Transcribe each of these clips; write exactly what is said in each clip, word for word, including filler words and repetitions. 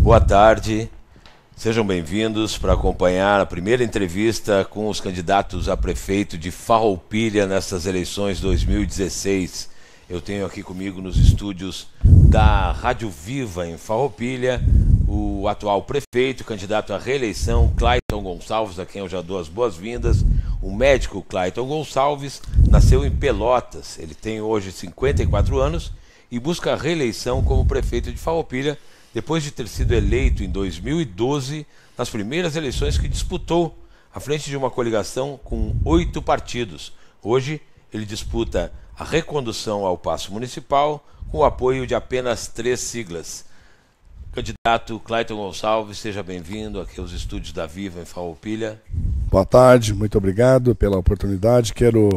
Boa tarde, sejam bem-vindos para acompanhar a primeira entrevista com os candidatos a prefeito de Farroupilha nessas eleições dois mil e dezesseis. Eu tenho aqui comigo nos estúdios da Rádio Viva em Farroupilha o atual prefeito, candidato à reeleição, Clayton Gonçalves, a quem eu já dou as boas-vindas. O médico Clayton Gonçalves nasceu em Pelotas, ele tem hoje cinquenta e quatro anos e busca a reeleição como prefeito de Farroupilha, depois de ter sido eleito em dois mil e doze, nas primeiras eleições que disputou, à frente de uma coligação com oito partidos. Hoje, ele disputa a recondução ao Paço Municipal com o apoio de apenas três siglas. Candidato Clayton Gonçalves, seja bem-vindo aqui aos estúdios da Viva em Farroupilha. Boa tarde, muito obrigado pela oportunidade. Quero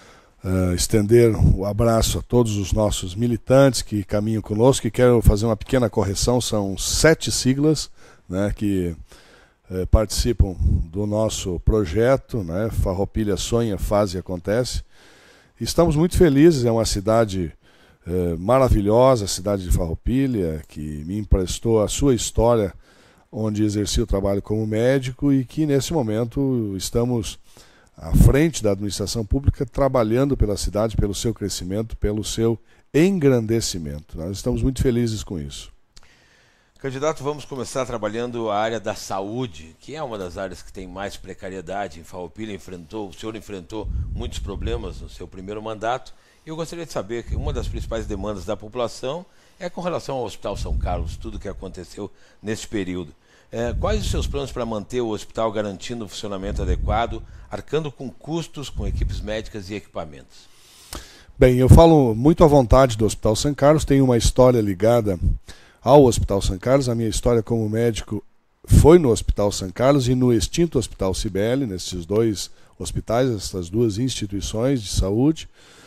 uh, estender o um abraço a todos os nossos militantes que caminham conosco e quero fazer uma pequena correção. São sete siglas, né, que uh, participam do nosso projeto, né, Farroupilha Sonha, Faz e Acontece. Estamos muito felizes, é uma cidade uh, maravilhosa, a cidade de Farroupilha, que me emprestou a sua história, onde exerci o trabalho como médico e que nesse momento estamos à frente da administração pública trabalhando pela cidade, pelo seu crescimento, pelo seu engrandecimento. Nós estamos muito felizes com isso. Candidato, vamos começar trabalhando a área da saúde, que é uma das áreas que tem mais precariedade em Farroupilha. Enfrentou, o senhor enfrentou muitos problemas no seu primeiro mandato. E eu gostaria de saber que uma das principais demandas da população é com relação ao Hospital São Carlos, tudo o que aconteceu nesse período. É, quais os seus planos para manter o hospital garantindo um funcionamento adequado, arcando com custos, com equipes médicas e equipamentos? Bem, eu falo muito à vontade do Hospital São Carlos, tenho uma história ligada ao Hospital São Carlos. A minha história como médico foi no Hospital São Carlos e no extinto Hospital Cibele, nesses dois hospitais, essas duas instituições de saúde.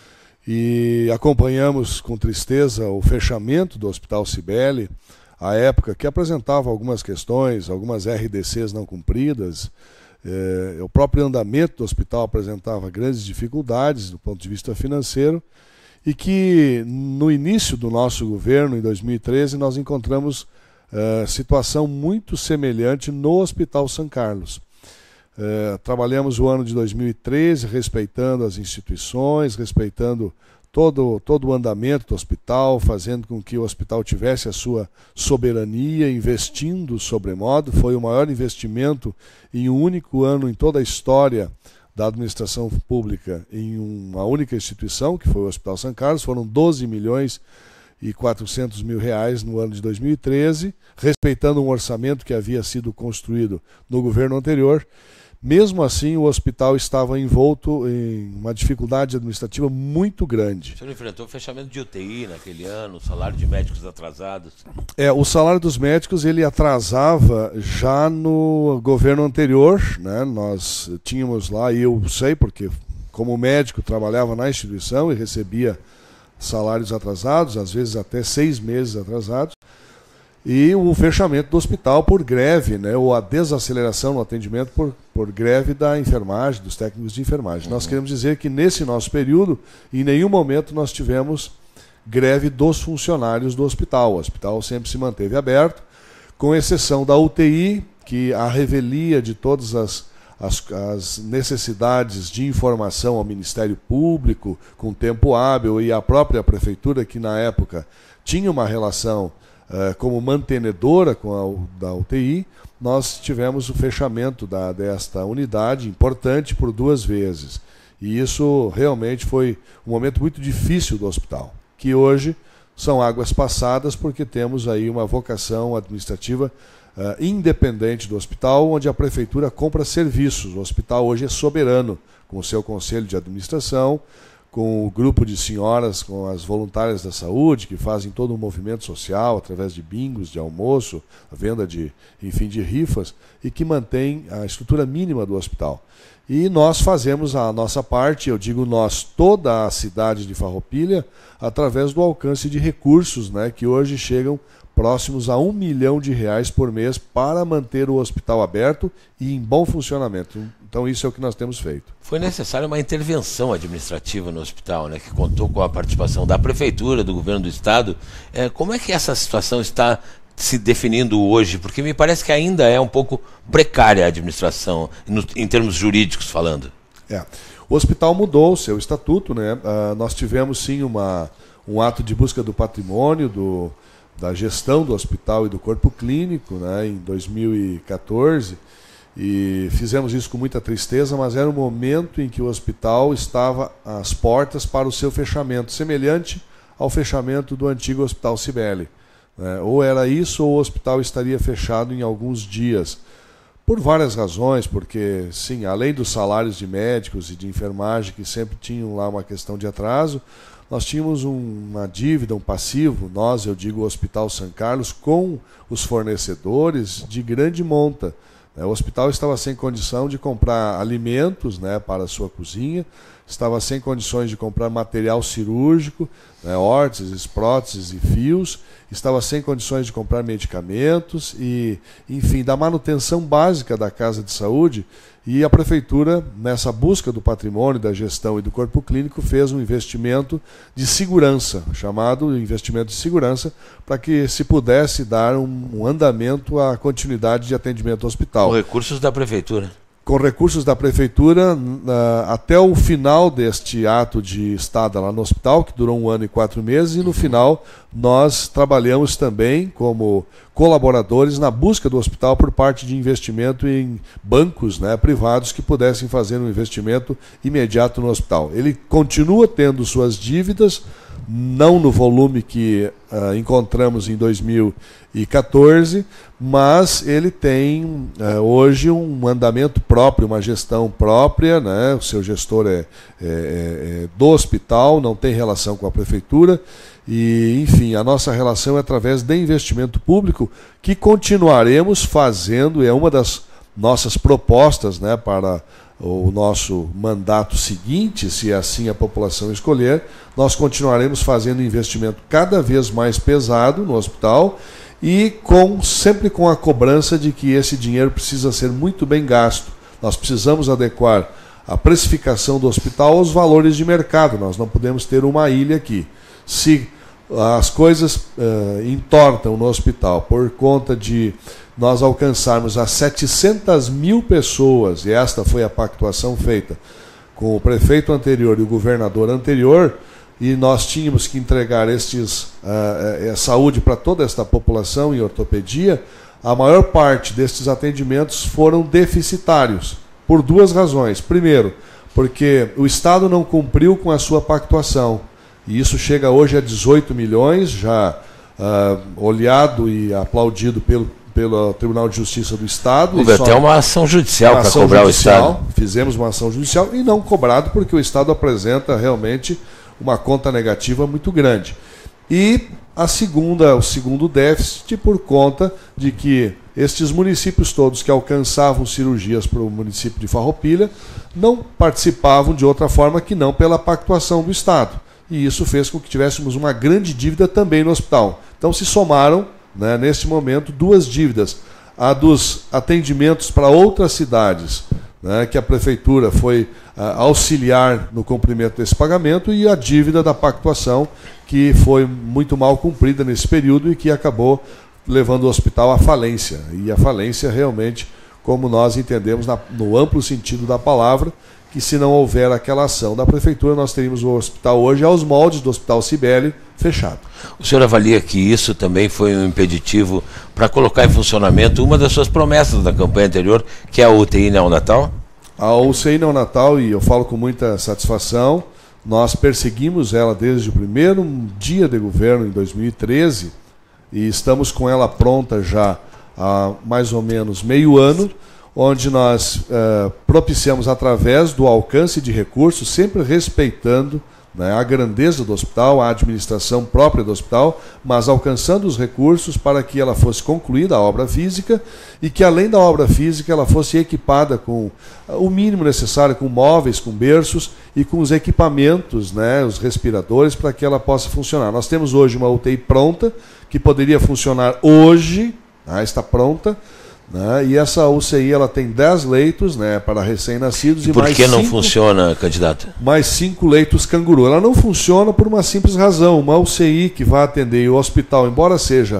E acompanhamos com tristeza o fechamento do Hospital Cibele, à época que apresentava algumas questões, algumas R D Cs não cumpridas. Eh, o próprio andamento do hospital apresentava grandes dificuldades do ponto de vista financeiro e que no início do nosso governo, em dois mil e treze, nós encontramos eh, situação muito semelhante no Hospital São Carlos. Uh, trabalhamos o ano de dois mil e treze respeitando as instituições, respeitando todo, todo o andamento do hospital, fazendo com que o hospital tivesse a sua soberania, investindo sobremodo. Foi o maior investimento em um único ano em toda a história da administração pública em uma única instituição, que foi o Hospital São Carlos. Foram doze milhões e quatrocentos mil reais no ano de dois mil e treze, respeitando um orçamento que havia sido construído no governo anterior. Mesmo assim, o hospital estava envolto em uma dificuldade administrativa muito grande. O senhor enfrentou o fechamento de U T I naquele ano, o salário de médicos atrasados? É, o salário dos médicos ele atrasava já no governo anterior, né? Nós tínhamos lá, e eu sei porque como médico trabalhava na instituição e recebia salários atrasados, às vezes até seis meses atrasados. E o fechamento do hospital por greve, né, ou a desaceleração no atendimento por, por greve da enfermagem, dos técnicos de enfermagem. Uhum. Nós queremos dizer que nesse nosso período, em nenhum momento nós tivemos greve dos funcionários do hospital. O hospital sempre se manteve aberto, com exceção da U T I, que a revelia de todas as, as, as necessidades de informação ao Ministério Público, com tempo hábil, e a própria prefeitura, que na época tinha uma relação Uh, como mantenedora com a da U T I, nós tivemos o fechamento da, desta unidade, importante, por duas vezes. E isso realmente foi um momento muito difícil do hospital, que hoje são águas passadas, porque temos aí uma vocação administrativa uh, independente do hospital, onde a prefeitura compra serviços. O hospital hoje é soberano, com o seu conselho de administração, com o grupo de senhoras, com as voluntárias da saúde, que fazem todo um movimento social através de bingos, de almoço, a venda de, enfim, de rifas, e que mantém a estrutura mínima do hospital. E nós fazemos a nossa parte, eu digo nós, toda a cidade de Farroupilha, através do alcance de recursos, né, que hoje chegam próximos a um milhão de reais por mês para manter o hospital aberto e em bom funcionamento. Então isso é o que nós temos feito. Foi necessária uma intervenção administrativa no hospital, né, que contou com a participação da Prefeitura, do Governo do Estado. É, como é que essa situação está se definindo hoje? Porque me parece que ainda é um pouco precária a administração, no, em termos jurídicos falando. É. O hospital mudou o seu estatuto, né? Uh, nós tivemos sim uma, um ato de busca do patrimônio, do, da gestão do hospital e do corpo clínico, né? Em dois mil e quatorze, e fizemos isso com muita tristeza, mas era o momento em que o hospital estava às portas para o seu fechamento, semelhante ao fechamento do antigo Hospital Cibele. Né? Ou era isso, ou o hospital estaria fechado em alguns dias. Por várias razões, porque, sim, além dos salários de médicos e de enfermagem, que sempre tinham lá uma questão de atraso, nós tínhamos um, uma dívida, um passivo, nós, eu digo o Hospital São Carlos, com os fornecedores de grande monta. O hospital estava sem condição de comprar alimentos, né, para a sua cozinha, estava sem condições de comprar material cirúrgico, né, órteses, próteses e fios, estava sem condições de comprar medicamentos e, enfim, da manutenção básica da casa de saúde. E a prefeitura, nessa busca do patrimônio, da gestão e do corpo clínico, fez um investimento de segurança, chamado investimento de segurança, para que se pudesse dar um, um andamento à continuidade de atendimento ao hospital. Com recursos da prefeitura. Com recursos da prefeitura, até o final deste ato de estada lá no hospital, que durou um ano e quatro meses, e no final nós trabalhamos também como colaboradores na busca do hospital por parte de investimento em bancos, né, privados que pudessem fazer um investimento imediato no hospital. Ele continua tendo suas dívidas, não no volume que uh, encontramos em dois mil e quatorze, mas ele tem uh, hoje um andamento próprio, uma gestão própria, né? O seu gestor é, é, é do hospital, não tem relação com a prefeitura, e, enfim, a nossa relação é através de investimento público, que continuaremos fazendo, é uma das nossas propostas, né, para o nosso mandato seguinte, se assim a população escolher. Nós continuaremos fazendo investimento cada vez mais pesado no hospital e com, sempre com a cobrança de que esse dinheiro precisa ser muito bem gasto. Nós precisamos adequar a precificação do hospital aos valores de mercado. Nós não podemos ter uma ilha aqui. Se as coisas uh, entortam no hospital por conta de nós alcançarmos as setecentas mil pessoas, e esta foi a pactuação feita com o prefeito anterior e o governador anterior, e nós tínhamos que entregar estes, uh, uh, saúde para toda esta população em ortopedia, a maior parte destes atendimentos foram deficitários, por duas razões. Primeiro, porque o Estado não cumpriu com a sua pactuação, e isso chega hoje a dezoito milhões, já uh, olhado e aplaudido pelo pelo Tribunal de Justiça do Estado. Houve até uma ação judicial para cobrar judicial, o Estado. Fizemos uma ação judicial e não cobrado, porque o Estado apresenta realmente uma conta negativa muito grande. E a segunda, o segundo déficit, por conta de que estes municípios todos que alcançavam cirurgias para o município de Farroupilha não participavam de outra forma que não pela pactuação do Estado. E isso fez com que tivéssemos uma grande dívida também no hospital. Então se somaram, né, neste momento, duas dívidas. A dos atendimentos para outras cidades, né, que a prefeitura foi uh, auxiliar no cumprimento desse pagamento, e a dívida da pactuação, que foi muito mal cumprida nesse período e que acabou levando o hospital à falência. E a falência realmente, como nós entendemos na, no amplo sentido da palavra, que se não houver aquela ação da prefeitura, nós teríamos o hospital hoje aos moldes do Hospital Cibele fechado. O senhor avalia que isso também foi um impeditivo para colocar em funcionamento uma das suas promessas da campanha anterior, que é a U T I neonatal? A U T I neonatal, e eu falo com muita satisfação, nós perseguimos ela desde o primeiro dia de governo, em dois mil e treze, e estamos com ela pronta já há mais ou menos meio ano, onde nós uh, propiciamos através do alcance de recursos, sempre respeitando, né, a grandeza do hospital, a administração própria do hospital, mas alcançando os recursos para que ela fosse concluída, a obra física, e que além da obra física ela fosse equipada com o mínimo necessário, com móveis, com berços e com os equipamentos, né, os respiradores, para que ela possa funcionar. Nós temos hoje uma U T I pronta, que poderia funcionar hoje, né, está pronta, né, e essa U C I ela tem dez leitos, né, para recém-nascidos. E, e por que não funciona, candidato? Mais cinco leitos canguru. Ela não funciona por uma simples razão. Uma U C I que vai atender o hospital, embora seja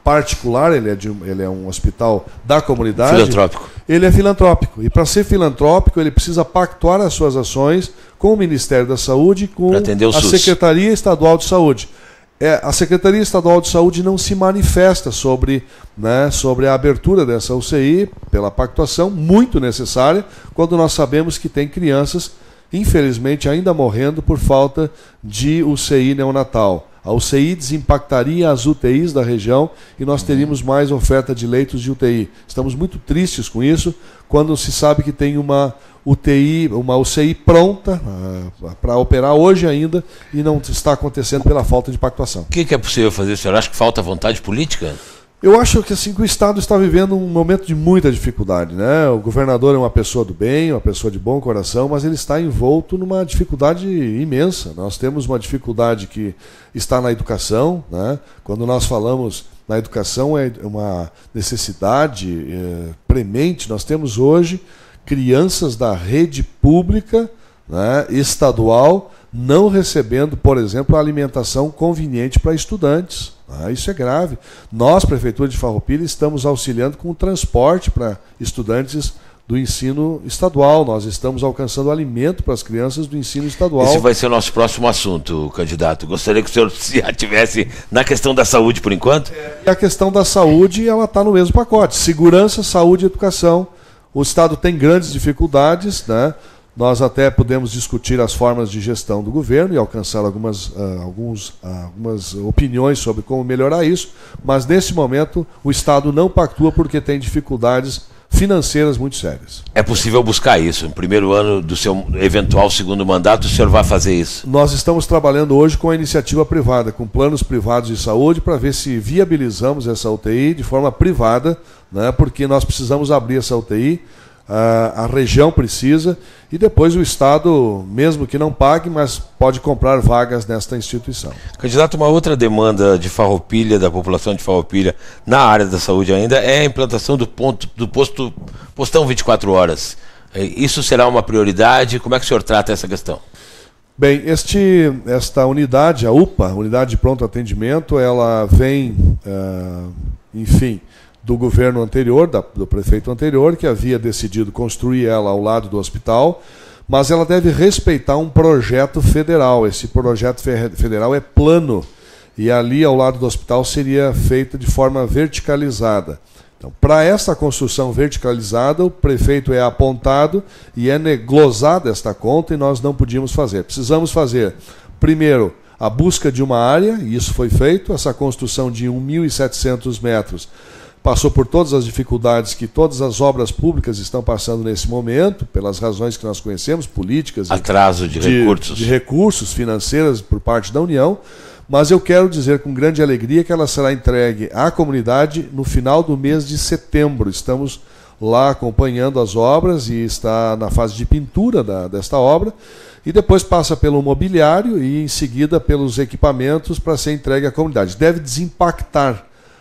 particular, ele é, de, ele é um hospital da comunidade. Filantrópico. Ele é filantrópico. E para ser filantrópico, ele precisa pactuar as suas ações com o Ministério da Saúde e com a Secretaria Estadual de Saúde. É, a Secretaria Estadual de Saúde não se manifesta sobre, né, sobre a abertura dessa U C I pela pactuação, muito necessária, quando nós sabemos que tem crianças, infelizmente, ainda morrendo por falta de U C I neonatal. A U C I desimpactaria as U T Is da região e nós teríamos mais oferta de leitos de U T I. Estamos muito tristes com isso, quando se sabe que tem uma U T I, uma U C I pronta uh, para operar hoje ainda e não está acontecendo pela falta de pactuação. O que, que é possível fazer? O senhor acha que falta vontade política? Eu acho que, assim, que o Estado está vivendo um momento de muita dificuldade, né? O governador é uma pessoa do bem, uma pessoa de bom coração, mas ele está envolto numa dificuldade imensa. Nós temos uma dificuldade que está na educação, né? Quando nós falamos na educação, é uma necessidade é, premente. Nós temos hoje crianças da rede pública, né, estadual, não recebendo, por exemplo, a alimentação conveniente para estudantes. Ah, isso é grave. Nós, Prefeitura de Farroupilha, estamos auxiliando com o transporte para estudantes do ensino estadual. Nós estamos alcançando alimento para as crianças do ensino estadual. Esse vai ser o nosso próximo assunto, candidato. Gostaria que o senhor se ativesse na questão da saúde por enquanto. É, a questão da saúde, ela está no mesmo pacote. Segurança, saúde e educação. O Estado tem grandes dificuldades, né? Nós até podemos discutir as formas de gestão do governo e alcançar algumas, uh, alguns, uh, algumas opiniões sobre como melhorar isso, mas nesse momento o Estado não pactua porque tem dificuldades financeiras muito sérias. É possível buscar isso? No primeiro ano do seu eventual segundo mandato, o senhor vai fazer isso? Nós estamos trabalhando hoje com a iniciativa privada, com planos privados de saúde, para ver se viabilizamos essa U T I de forma privada, né, porque nós precisamos abrir essa U T I. A, a região precisa e depois o Estado, mesmo que não pague, mas pode comprar vagas nesta instituição. Candidato, uma outra demanda de Farroupilha, da população de Farroupilha, na área da saúde ainda, é a implantação do, ponto, do posto, postão vinte e quatro horas. Isso será uma prioridade? Como é que o senhor trata essa questão? Bem, este, esta unidade, a U P A, Unidade de Pronto Atendimento, ela vem, uh, enfim... do governo anterior, da, do prefeito anterior, que havia decidido construir ela ao lado do hospital, mas ela deve respeitar um projeto federal. Esse projeto federal é plano, e ali ao lado do hospital seria feita de forma verticalizada. Então, para essa construção verticalizada, o prefeito é apontado e é glosada esta conta e nós não podíamos fazer. Precisamos fazer, primeiro, a busca de uma área, e isso foi feito, essa construção de mil e setecentos metros, passou por todas as dificuldades que todas as obras públicas estão passando nesse momento, pelas razões que nós conhecemos, políticas, atraso de, de recursos, de recursos financeiros por parte da União, mas eu quero dizer com grande alegria que ela será entregue à comunidade no final do mês de setembro. Estamos lá acompanhando as obras e está na fase de pintura da, desta obra, e depois passa pelo mobiliário e em seguida pelos equipamentos para ser entregue à comunidade. Deve desimpactar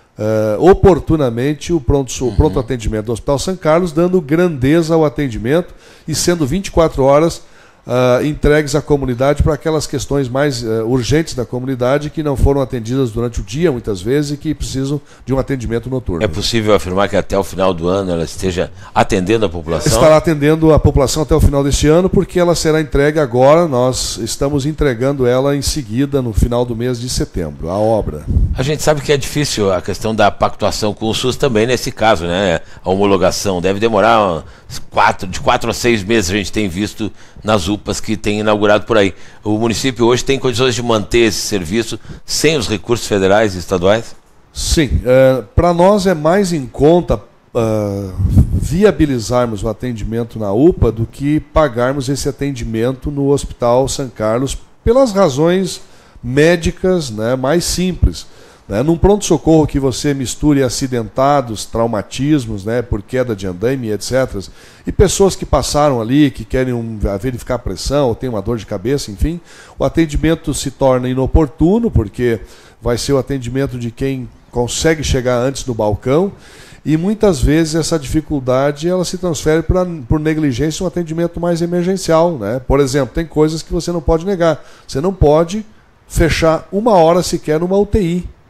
Uh, oportunamente o pronto, o pronto atendimento do Hospital São Carlos, dando grandeza ao atendimento e sendo vinte e quatro horas uh, entregues à comunidade para aquelas questões mais uh, urgentes da comunidade que não foram atendidas durante o dia muitas vezes e que precisam de um atendimento noturno. É possível afirmar que até o final do ano ela esteja atendendo a população? Estará atendendo a população até o final deste ano, porque ela será entregue agora. Nós estamos entregando ela em seguida no final do mês de setembro, a obra. A gente sabe que é difícil a questão da pactuação com o SUS também nesse caso, né? A homologação deve demorar quatro, de quatro a seis meses, a gente tem visto nas U P As que tem inaugurado por aí. O município hoje tem condições de manter esse serviço sem os recursos federais e estaduais? Sim, é, para nós é mais em conta uh, viabilizarmos o atendimento na U P A do que pagarmos esse atendimento no Hospital São Carlos, pelas razões médicas, né, mais simples. Né? Num pronto-socorro que você misture acidentados, traumatismos, né, por queda de andaime, etcétera, e pessoas que passaram ali, que querem um, verificar a pressão, ou tem uma dor de cabeça, enfim, o atendimento se torna inoportuno, porque vai ser o atendimento de quem consegue chegar antes do balcão, e muitas vezes essa dificuldade ela se transfere pra, por negligência um atendimento mais emergencial. Né? Por exemplo, tem coisas que você não pode negar. Você não pode fechar uma hora sequer numa U T I.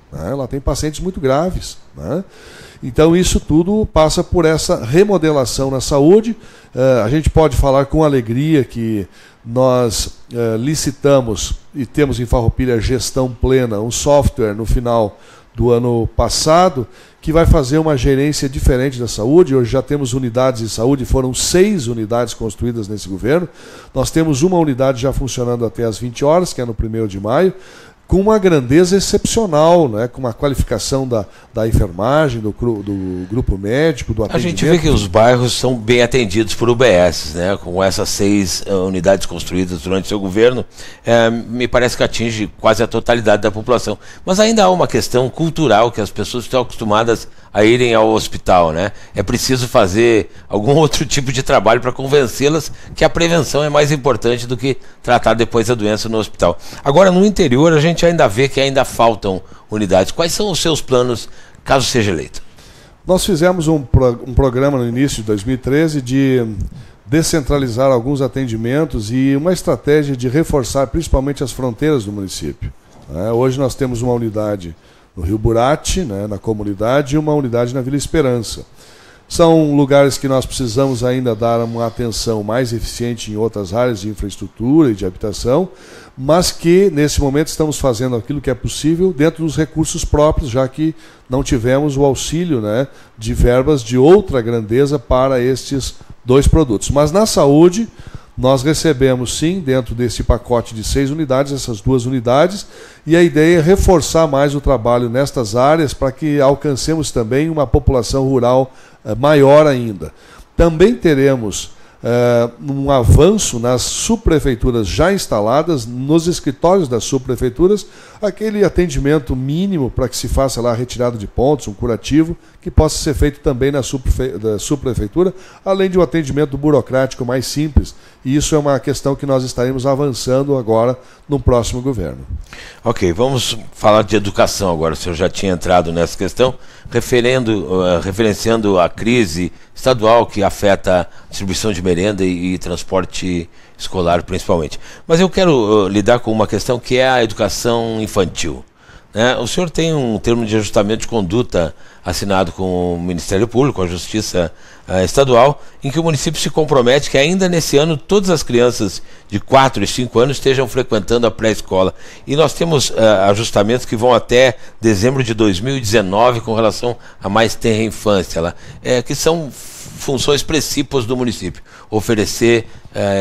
né? Ela tem pacientes muito graves, né? Então isso tudo passa por essa remodelação na saúde. Uh, a gente pode falar com alegria que nós uh, licitamos e temos em Farroupilha gestão plena, um software no final do ano passado que vai fazer uma gerência diferente da saúde. Hoje já temos unidades de saúde, foram seis unidades construídas nesse governo. Nós temos uma unidade já funcionando até às vinte horas, que é no primeiro de maio, com uma grandeza excepcional, né? Com uma qualificação da, da enfermagem, do, do grupo médico, do atendimento. A gente vê que os bairros são bem atendidos por U B S, né? Com essas seis uh, unidades construídas durante seu governo, é, me parece que atinge quase a totalidade da população. Mas ainda há uma questão cultural, que as pessoas estão acostumadas a irem ao hospital, né? É preciso fazer algum outro tipo de trabalho para convencê-las que a prevenção é mais importante do que tratar depois a doença no hospital. Agora, no interior, a gente ainda vê que ainda faltam unidades. Quais são os seus planos, caso seja eleito? Nós fizemos um, pro, um programa no início de dois mil e treze de descentralizar alguns atendimentos e uma estratégia de reforçar principalmente as fronteiras do município. É, hoje nós temos uma unidade no Rio Burati, né, na comunidade, e uma unidade na Vila Esperança. São lugares que nós precisamos ainda dar uma atenção mais eficiente em outras áreas de infraestrutura e de habitação, mas que, nesse momento, estamos fazendo aquilo que é possível dentro dos recursos próprios, já que não tivemos o auxílio, né, de verbas de outra grandeza para estes dois produtos. Mas na saúde, nós recebemos, sim, dentro desse pacote de seis unidades, essas duas unidades, e a ideia é reforçar mais o trabalho nestas áreas para que alcancemos também uma população rural uh, maior ainda. Também teremos uh, um avanço nas subprefeituras já instaladas, nos escritórios das subprefeituras, aquele atendimento mínimo para que se faça lá a retirada de pontos, um curativo, que possa ser feito também na subprefe- da subprefeitura, além de um atendimento burocrático mais simples. E isso é uma questão que nós estaremos avançando agora no próximo governo. Ok, vamos falar de educação agora. O senhor já tinha entrado nessa questão, referendo, uh, referenciando a crise estadual que afeta a distribuição de merenda e, e transporte escolar principalmente. Mas eu quero uh, lidar com uma questão que é a educação infantil. Né? O senhor tem um termo de ajustamento de conduta assinado com o Ministério Público, a Justiça uh, Estadual, em que o município se compromete que ainda nesse ano todas as crianças de quatro e cinco anos estejam frequentando a pré-escola. E nós temos uh, ajustamentos que vão até dezembro de dois mil e dezenove com relação à mais tenra infância, lá, é, que são funções principais do município, oferecer é,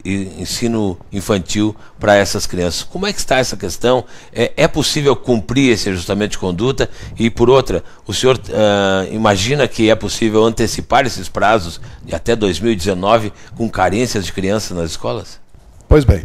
ensino infantil para essas crianças. Como é que está essa questão? É, é possível cumprir esse ajustamento de conduta? E, por outra, o senhor uh, imagina que é possível antecipar esses prazos de até dois mil e dezenove com carências de crianças nas escolas? Pois bem,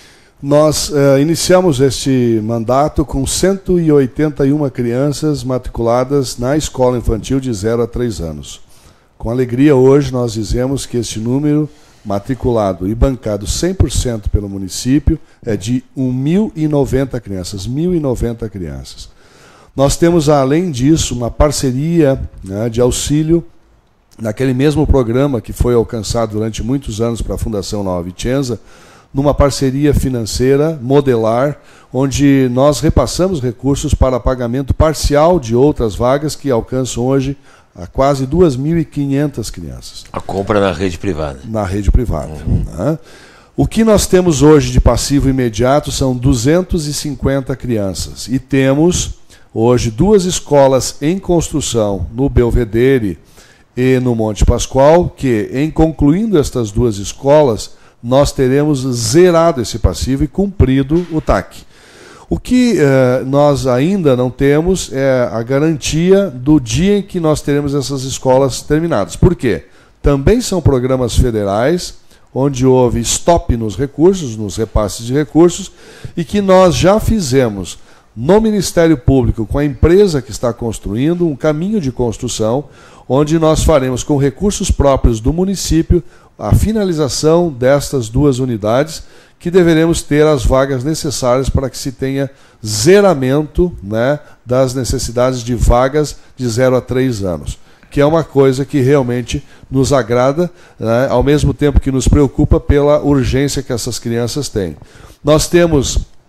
nós uh, iniciamos este mandato com cento e oitenta e uma crianças matriculadas na escola infantil de zero a três anos. Com alegria, hoje nós dizemos que este número matriculado e bancado cem por cento pelo município é de mil e noventa crianças. mil e noventa crianças. Nós temos, além disso, uma parceria, né, de auxílio naquele mesmo programa que foi alcançado durante muitos anos para a Fundação Nova Vicenza, numa parceria financeira modelar, onde nós repassamos recursos para pagamento parcial de outras vagas que alcançam hoje a quase duas mil e quinhentas crianças. A compra na rede privada. Na rede privada. Uhum. Né? O que nós temos hoje de passivo imediato são duzentas e cinquenta crianças. E temos hoje duas escolas em construção, no Belvedere e no Monte Pascoal, que, em concluindo estas duas escolas, nós teremos zerado esse passivo e cumprido o T A C. O que eh, nós ainda não temos é a garantia do dia em que nós teremos essas escolas terminadas. Por quê? Também são programas federais, onde houve stop nos recursos, nos repasses de recursos, e que nós já fizemos no Ministério Público, com a empresa que está construindo, um caminho de construção, onde nós faremos com recursos próprios do município a finalização destas duas unidades, que deveremos ter as vagas necessárias para que se tenha zeramento, né, das necessidades de vagas de zero a três anos, que é uma coisa que realmente nos agrada, né, ao mesmo tempo que nos preocupa pela urgência que essas crianças têm. Nós temos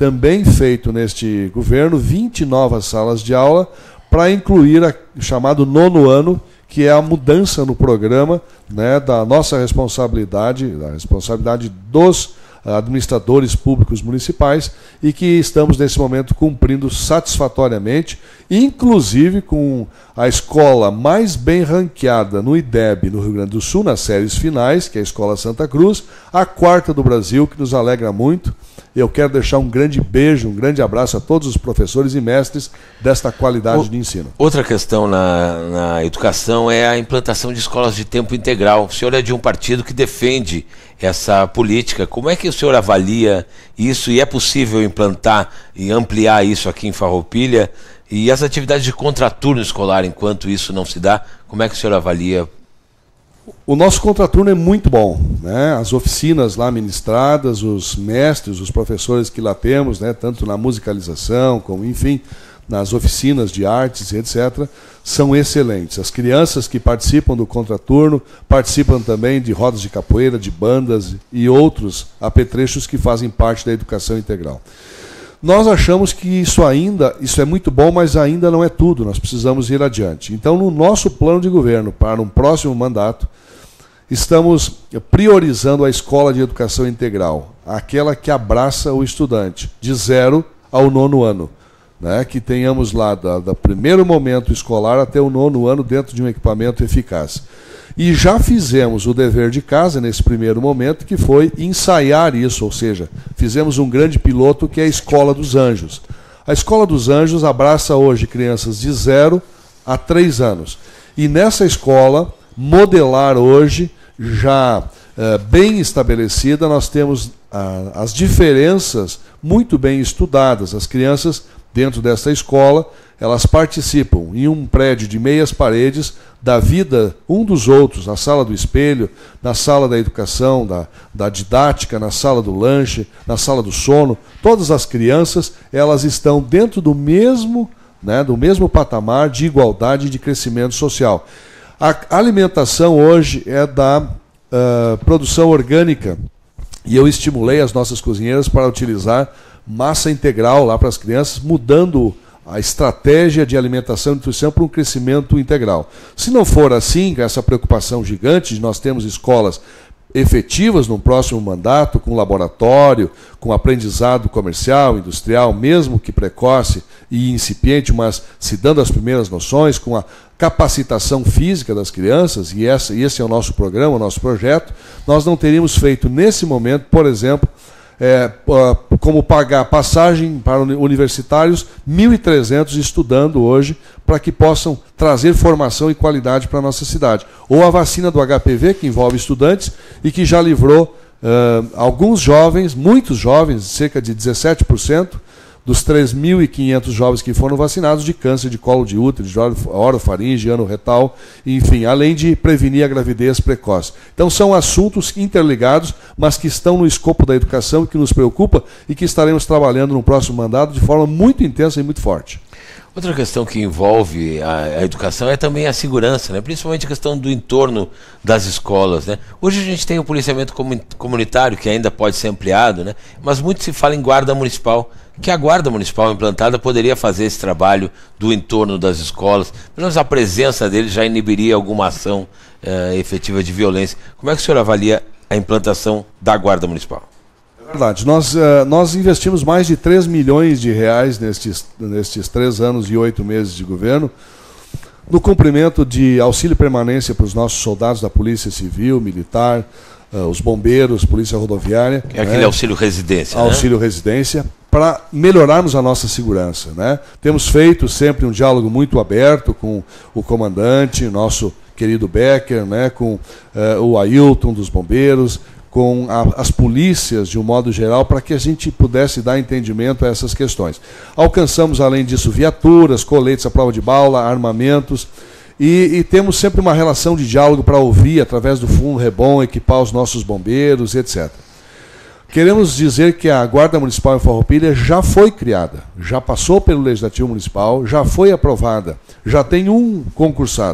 também feito neste governo, vinte novas salas de aula para incluir a, o chamado nono ano, que é a mudança no programa, né, da nossa responsabilidade, da responsabilidade dos administradores públicos municipais, e que estamos nesse momento cumprindo satisfatoriamente, inclusive com a escola mais bem ranqueada no I D E B no Rio Grande do Sul, nas séries finais, que é a Escola Santa Cruz, a quarta do Brasil, que nos alegra muito. Eu quero deixar um grande beijo, um grande abraço a todos os professores e mestres desta qualidade o, de ensino. Outra questão na, na educação é a implantação de escolas de tempo integral. O senhor é de um partido que defende essa política. Como é que o senhor avalia isso, e é possível implantar e ampliar isso aqui em Farroupilha? E as atividades de contraturno escolar, enquanto isso não se dá, como é que o senhor avalia? O nosso contraturno é muito bom, né? As oficinas lá ministradas, os mestres, os professores que lá temos, né? Tanto na musicalização, como, enfim, nas oficinas de artes, etcétera, são excelentes. As crianças que participam do contraturno participam também de rodas de capoeira, de bandas e outros apetrechos que fazem parte da educação integral. Nós achamos que isso ainda, isso é muito bom, mas ainda não é tudo, nós precisamos ir adiante. Então, no nosso plano de governo, para um próximo mandato, estamos priorizando a escola de educação integral, aquela que abraça o estudante, de zero ao nono ano, né? Que tenhamos lá, da, do primeiro momento escolar até o nono ano, dentro de um equipamento eficaz. E já fizemos o dever de casa nesse primeiro momento, que foi ensaiar isso, ou seja, fizemos um grande piloto que é a Escola dos Anjos. A Escola dos Anjos abraça hoje crianças de zero a três anos. E nessa escola, modelar hoje, já eh, bem estabelecida, nós temos ah, as diferenças muito bem estudadas. As crianças dentro dessa escola, elas participam em um prédio de meias paredes da vida um dos outros, na sala do espelho, na sala da educação, da, da didática, na sala do lanche, na sala do sono. Todas as crianças, elas estão dentro do mesmo, né, do mesmo patamar de igualdade e de crescimento social. A alimentação hoje é da uh, produção orgânica, e eu estimulei as nossas cozinheiras para utilizar massa integral lá para as crianças, mudando a estratégia de alimentação e nutrição para um crescimento integral. Se não for assim, com essa preocupação gigante de nós termos escolas efetivas no próximo mandato, com laboratório, com aprendizado comercial, industrial, mesmo que precoce e incipiente, mas se dando as primeiras noções, com a capacitação física das crianças, e esse, esse é o nosso programa, o nosso projeto, nós não teríamos feito nesse momento, por exemplo, É, como pagar passagem para universitários, mil e trezentos estudando hoje, para que possam trazer formação e qualidade para a nossa cidade. Ou a vacina do H P V, que envolve estudantes, e que já livrou uh, alguns jovens, muitos jovens, cerca de dezessete por cento, dos três mil e quinhentos jovens que foram vacinados, de câncer de colo de útero, de orofaringe, ano retal, enfim, além de prevenir a gravidez precoce. Então são assuntos interligados, mas que estão no escopo da educação, que nos preocupa e que estaremos trabalhando no próximo mandato de forma muito intensa e muito forte. Outra questão que envolve a, a educação é também a segurança, né? Principalmente a questão do entorno das escolas, né? Hoje a gente tem o policiamento comunitário, que ainda pode ser ampliado, né? Mas muito se fala em guarda municipal, que a guarda municipal implantada poderia fazer esse trabalho do entorno das escolas. Pelo menos a presença dele já inibiria alguma ação eh, efetiva de violência. Como é que o senhor avalia a implantação da guarda municipal? Verdade. Nós, uh, nós investimos mais de três milhões de reais nestes, nestes três anos e oito meses de governo no cumprimento de auxílio permanência para os nossos soldados da Polícia Civil, Militar, uh, os bombeiros, Polícia Rodoviária. É aquele, né? Auxílio residência. Auxílio, né? Residência, para melhorarmos a nossa segurança, né? Temos feito sempre um diálogo muito aberto com o comandante, nosso querido Becker, né? Com uh, o Ailton dos bombeiros, com a, as polícias de um modo geral, para que a gente pudesse dar entendimento a essas questões. Alcançamos, além disso, viaturas, coletes à prova de bala, armamentos, e, e temos sempre uma relação de diálogo para ouvir, através do Fundo Rebom, equipar os nossos bombeiros, etcétera. Queremos dizer que a Guarda Municipal em Farroupilha já foi criada, já passou pelo Legislativo Municipal, já foi aprovada, já tem um concursado,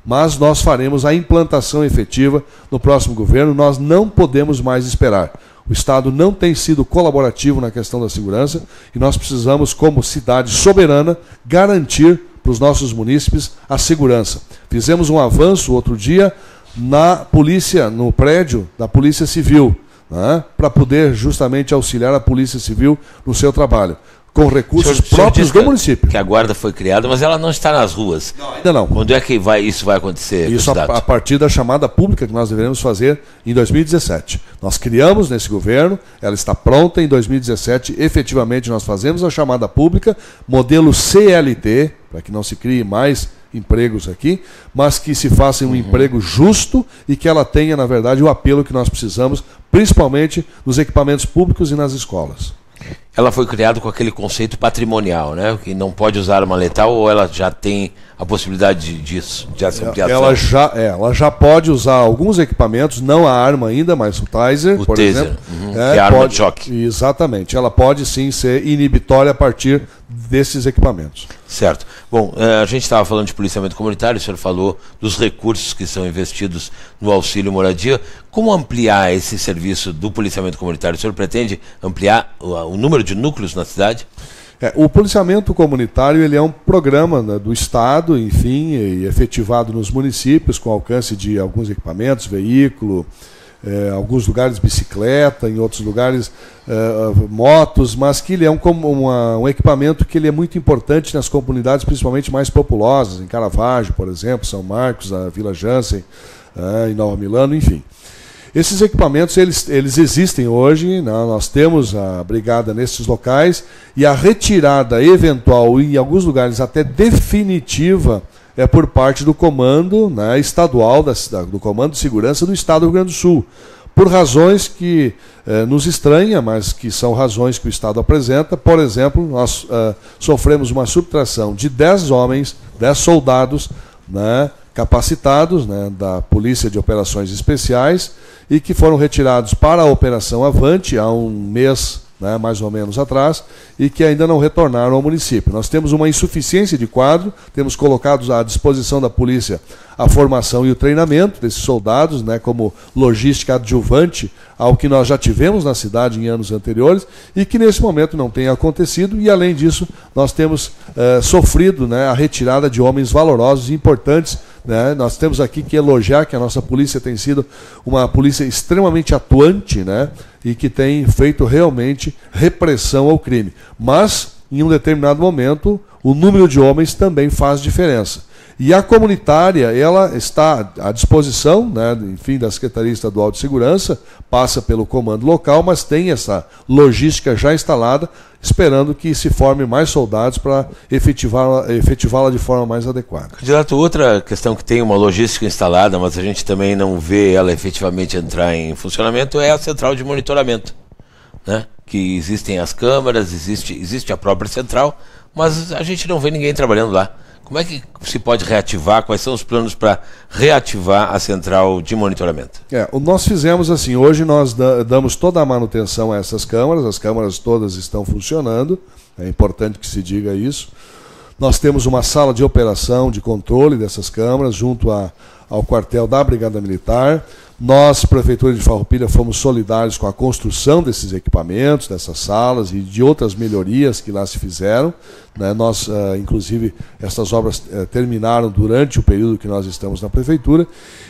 mas nós faremos a implantação efetiva no próximo governo. Nós não podemos mais esperar. O Estado não tem sido colaborativo na questão da segurança e nós precisamos, como cidade soberana, garantir para os nossos munícipes a segurança. Fizemos um avanço outro dia na polícia, no prédio da Polícia Civil, né, para poder justamente auxiliar a Polícia Civil no seu trabalho, com recursos senhor, próprios do município. Que a guarda foi criada, mas ela não está nas ruas. Não, ainda não. Quando é que vai, isso vai acontecer? Isso a, a partir da chamada pública que nós deveremos fazer em dois mil e dezessete. Nós criamos nesse governo, ela está pronta em dois mil e dezessete, efetivamente nós fazemos a chamada pública, modelo C L T, para que não se crie mais empregos aqui, mas que se faça um uhum. emprego justo e que ela tenha, na verdade, o apelo que nós precisamos, principalmente nos equipamentos públicos e nas escolas. Ela foi criada com aquele conceito patrimonial, né? Que não pode usar arma letal, ou ela já tem a possibilidade disso, de essa ampliação? Ela já, é, ela já pode usar alguns equipamentos, não a arma ainda, mas o taser, o por taser, exemplo. Uhum, é, que é a arma pode, de choque. Exatamente. Ela pode sim ser inibitória a partir desses equipamentos. Certo. Bom, a gente estava falando de policiamento comunitário, o senhor falou dos recursos que são investidos no auxílio moradia. Como ampliar esse serviço do policiamento comunitário? O senhor pretende ampliar o, o número de núcleos na cidade? É, o policiamento comunitário ele é um programa, né, do Estado, enfim, e efetivado nos municípios, com alcance de alguns equipamentos, veículo, é, alguns lugares bicicleta, em outros lugares é, motos, mas que ele é um, uma, um equipamento que ele é muito importante nas comunidades, principalmente mais populosas, em Caravaggio, por exemplo, São Marcos, a Vila Jansen, é, em Nova Milano, enfim. Esses equipamentos eles, eles existem hoje, né? Nós temos a brigada nesses locais e a retirada eventual, em alguns lugares até definitiva, é por parte do comando, né, estadual, da, do Comando de Segurança do Estado do Rio Grande do Sul, por razões que eh, nos estranha, mas que são razões que o Estado apresenta. Por exemplo, nós uh, sofremos uma subtração de dez homens, dez soldados, né, capacitados, né, da Polícia de Operações Especiais, e que foram retirados para a Operação Avante há um mês, né, mais ou menos atrás, e que ainda não retornaram ao município. Nós temos uma insuficiência de quadro, temos colocado à disposição da polícia a formação e o treinamento desses soldados, né, como logística adjuvante ao que nós já tivemos na cidade em anos anteriores e que nesse momento não tem acontecido, e além disso nós temos eh, sofrido, né, a retirada de homens valorosos e importantes, né. Nós temos aqui que elogiar que a nossa polícia tem sido uma polícia extremamente atuante, né, e que tem feito realmente repressão ao crime. Mas, em um determinado momento, o número de homens também faz diferença. E a comunitária, ela está à disposição, né, enfim, da Secretaria Estadual de Segurança, passa pelo comando local, mas tem essa logística já instalada, esperando que se formem mais soldados para efetivá-la efetivá-la de forma mais adequada. Candidato, outra questão que tem uma logística instalada, mas a gente também não vê ela efetivamente entrar em funcionamento, é a central de monitoramento, né? Que existem as câmeras, existe, existe a própria central, mas a gente não vê ninguém trabalhando lá. Como é que se pode reativar? Quais são os planos para reativar a central de monitoramento? É, nós fizemos assim, hoje nós damos toda a manutenção a essas câmaras, as câmaras todas estão funcionando, é importante que se diga isso. Nós temos uma sala de operação, de controle dessas câmaras, junto a, ao quartel da Brigada Militar. Nós, Prefeitura de Farroupilha, fomos solidários com a construção desses equipamentos, dessas salas e de outras melhorias que lá se fizeram, né? Nós, uh, inclusive, essas obras uh, terminaram durante o período que nós estamos na Prefeitura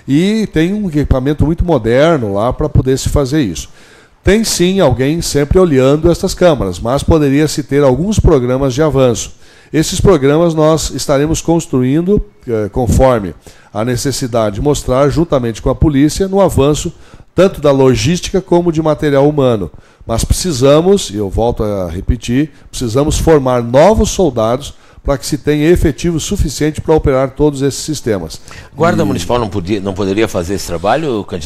e tem um equipamento muito moderno lá para poder se fazer isso. Tem sim alguém sempre olhando essas câmaras, mas poderia-se ter alguns programas de avanço. Esses programas nós estaremos construindo eh, conforme a necessidade mostrar, juntamente com a polícia, no avanço tanto da logística como de material humano. Mas precisamos, e eu volto a repetir, precisamos formar novos soldados para que se tenha efetivo suficiente para operar todos esses sistemas. A Guarda e... Municipal não, podia, não poderia fazer esse trabalho, candidato?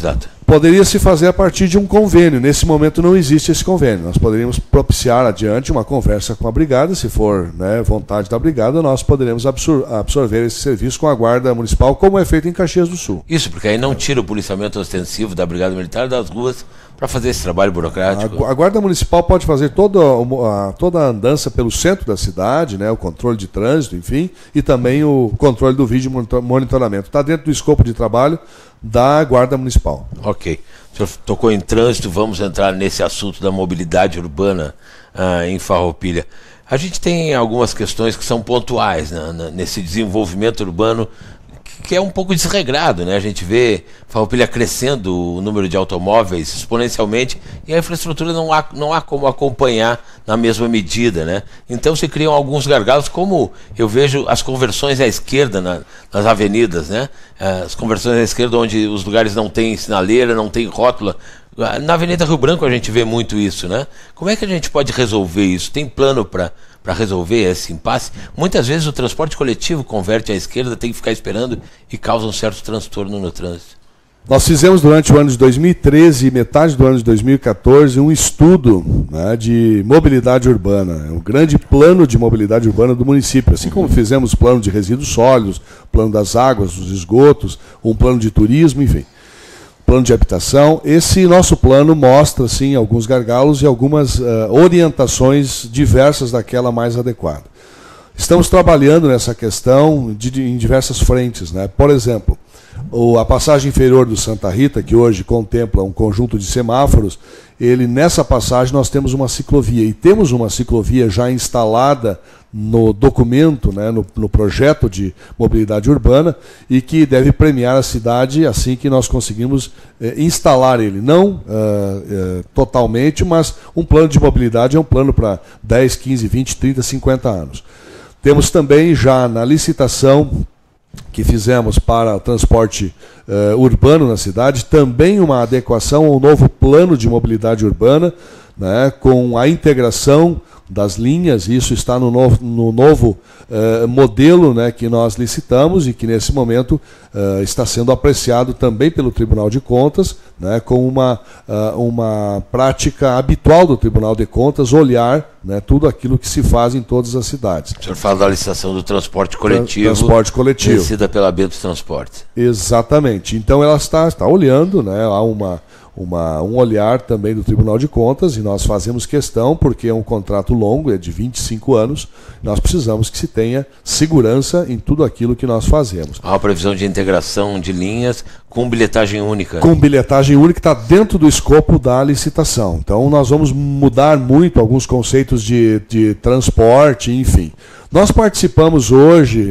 Poderia se fazer a partir de um convênio. Nesse momento não existe esse convênio. Nós poderíamos propiciar adiante uma conversa com a brigada, se for, né, vontade da brigada, nós poderemos absor absorver esse serviço com a Guarda Municipal, como é feito em Caxias do Sul. Isso, porque aí não tira o policiamento ostensivo da Brigada Militar das ruas para fazer esse trabalho burocrático. A, a Guarda Municipal pode fazer toda a, toda a andança pelo centro da cidade, né, o controle de trânsito, enfim, e também o controle do vídeo monitoramento. Está dentro do escopo de trabalho da Guarda Municipal. Ok. O senhor tocou em trânsito, vamos entrar nesse assunto da mobilidade urbana ah, em Farroupilha. A gente tem algumas questões que são pontuais, né, nesse desenvolvimento urbano que é um pouco desregrado, né? A gente vê Farroupilha crescendo o número de automóveis exponencialmente e a infraestrutura não há, não há como acompanhar na mesma medida, né? Então se criam alguns gargalos, como eu vejo as conversões à esquerda na, nas avenidas, né? As conversões à esquerda onde os lugares não têm sinaleira, não tem rótula. Na Avenida Rio Branco a gente vê muito isso, né? Como é que a gente pode resolver isso? Tem plano para para resolver esse impasse? Muitas vezes o transporte coletivo converte à esquerda, tem que ficar esperando e causa um certo transtorno no trânsito. Nós fizemos durante o ano de dois mil e treze e metade do ano de dois mil e quatorze um estudo, né, de mobilidade urbana, um grande plano de mobilidade urbana do município, assim como fizemos plano de resíduos sólidos, plano das águas, dos esgotos, um plano de turismo, enfim. Plano de habitação. Esse nosso plano mostra, sim, alguns gargalos e algumas uh, orientações diversas daquela mais adequada. Estamos trabalhando nessa questão de, de, em diversas frentes, né? Por exemplo, o, a passagem inferior do Santa Rita, que hoje contempla um conjunto de semáforos, ele, nessa passagem nós temos uma ciclovia, e temos uma ciclovia já instalada no documento, né, no, no projeto de mobilidade urbana, e que deve premiar a cidade assim que nós conseguimos eh, instalar ele. Não uh, uh, totalmente, mas um plano de mobilidade é um plano para dez, quinze, vinte, trinta, cinquenta anos. Temos também já na licitação que fizemos para o transporte uh, urbano na cidade, também uma adequação ao novo plano de mobilidade urbana, né, com a integração das linhas. Isso está no novo, no novo uh, modelo, né, que nós licitamos e que nesse momento uh, está sendo apreciado também pelo Tribunal de Contas, né, com uma, uh, uma prática habitual do Tribunal de Contas, olhar, né, tudo aquilo que se faz em todas as cidades. O senhor fala da licitação do transporte coletivo, transporte coletivo. vencida pela Bento Transporte. Exatamente. Então ela está, está olhando, né, há uma... Uma, um olhar também do Tribunal de Contas, e nós fazemos questão, porque é um contrato longo, é de vinte e cinco anos, nós precisamos que se tenha segurança em tudo aquilo que nós fazemos. Há uma previsão de integração de linhas com bilhetagem única. Com bilhetagem única, está dentro do escopo da licitação. Então nós vamos mudar muito alguns conceitos de, de transporte, enfim. Nós participamos hoje,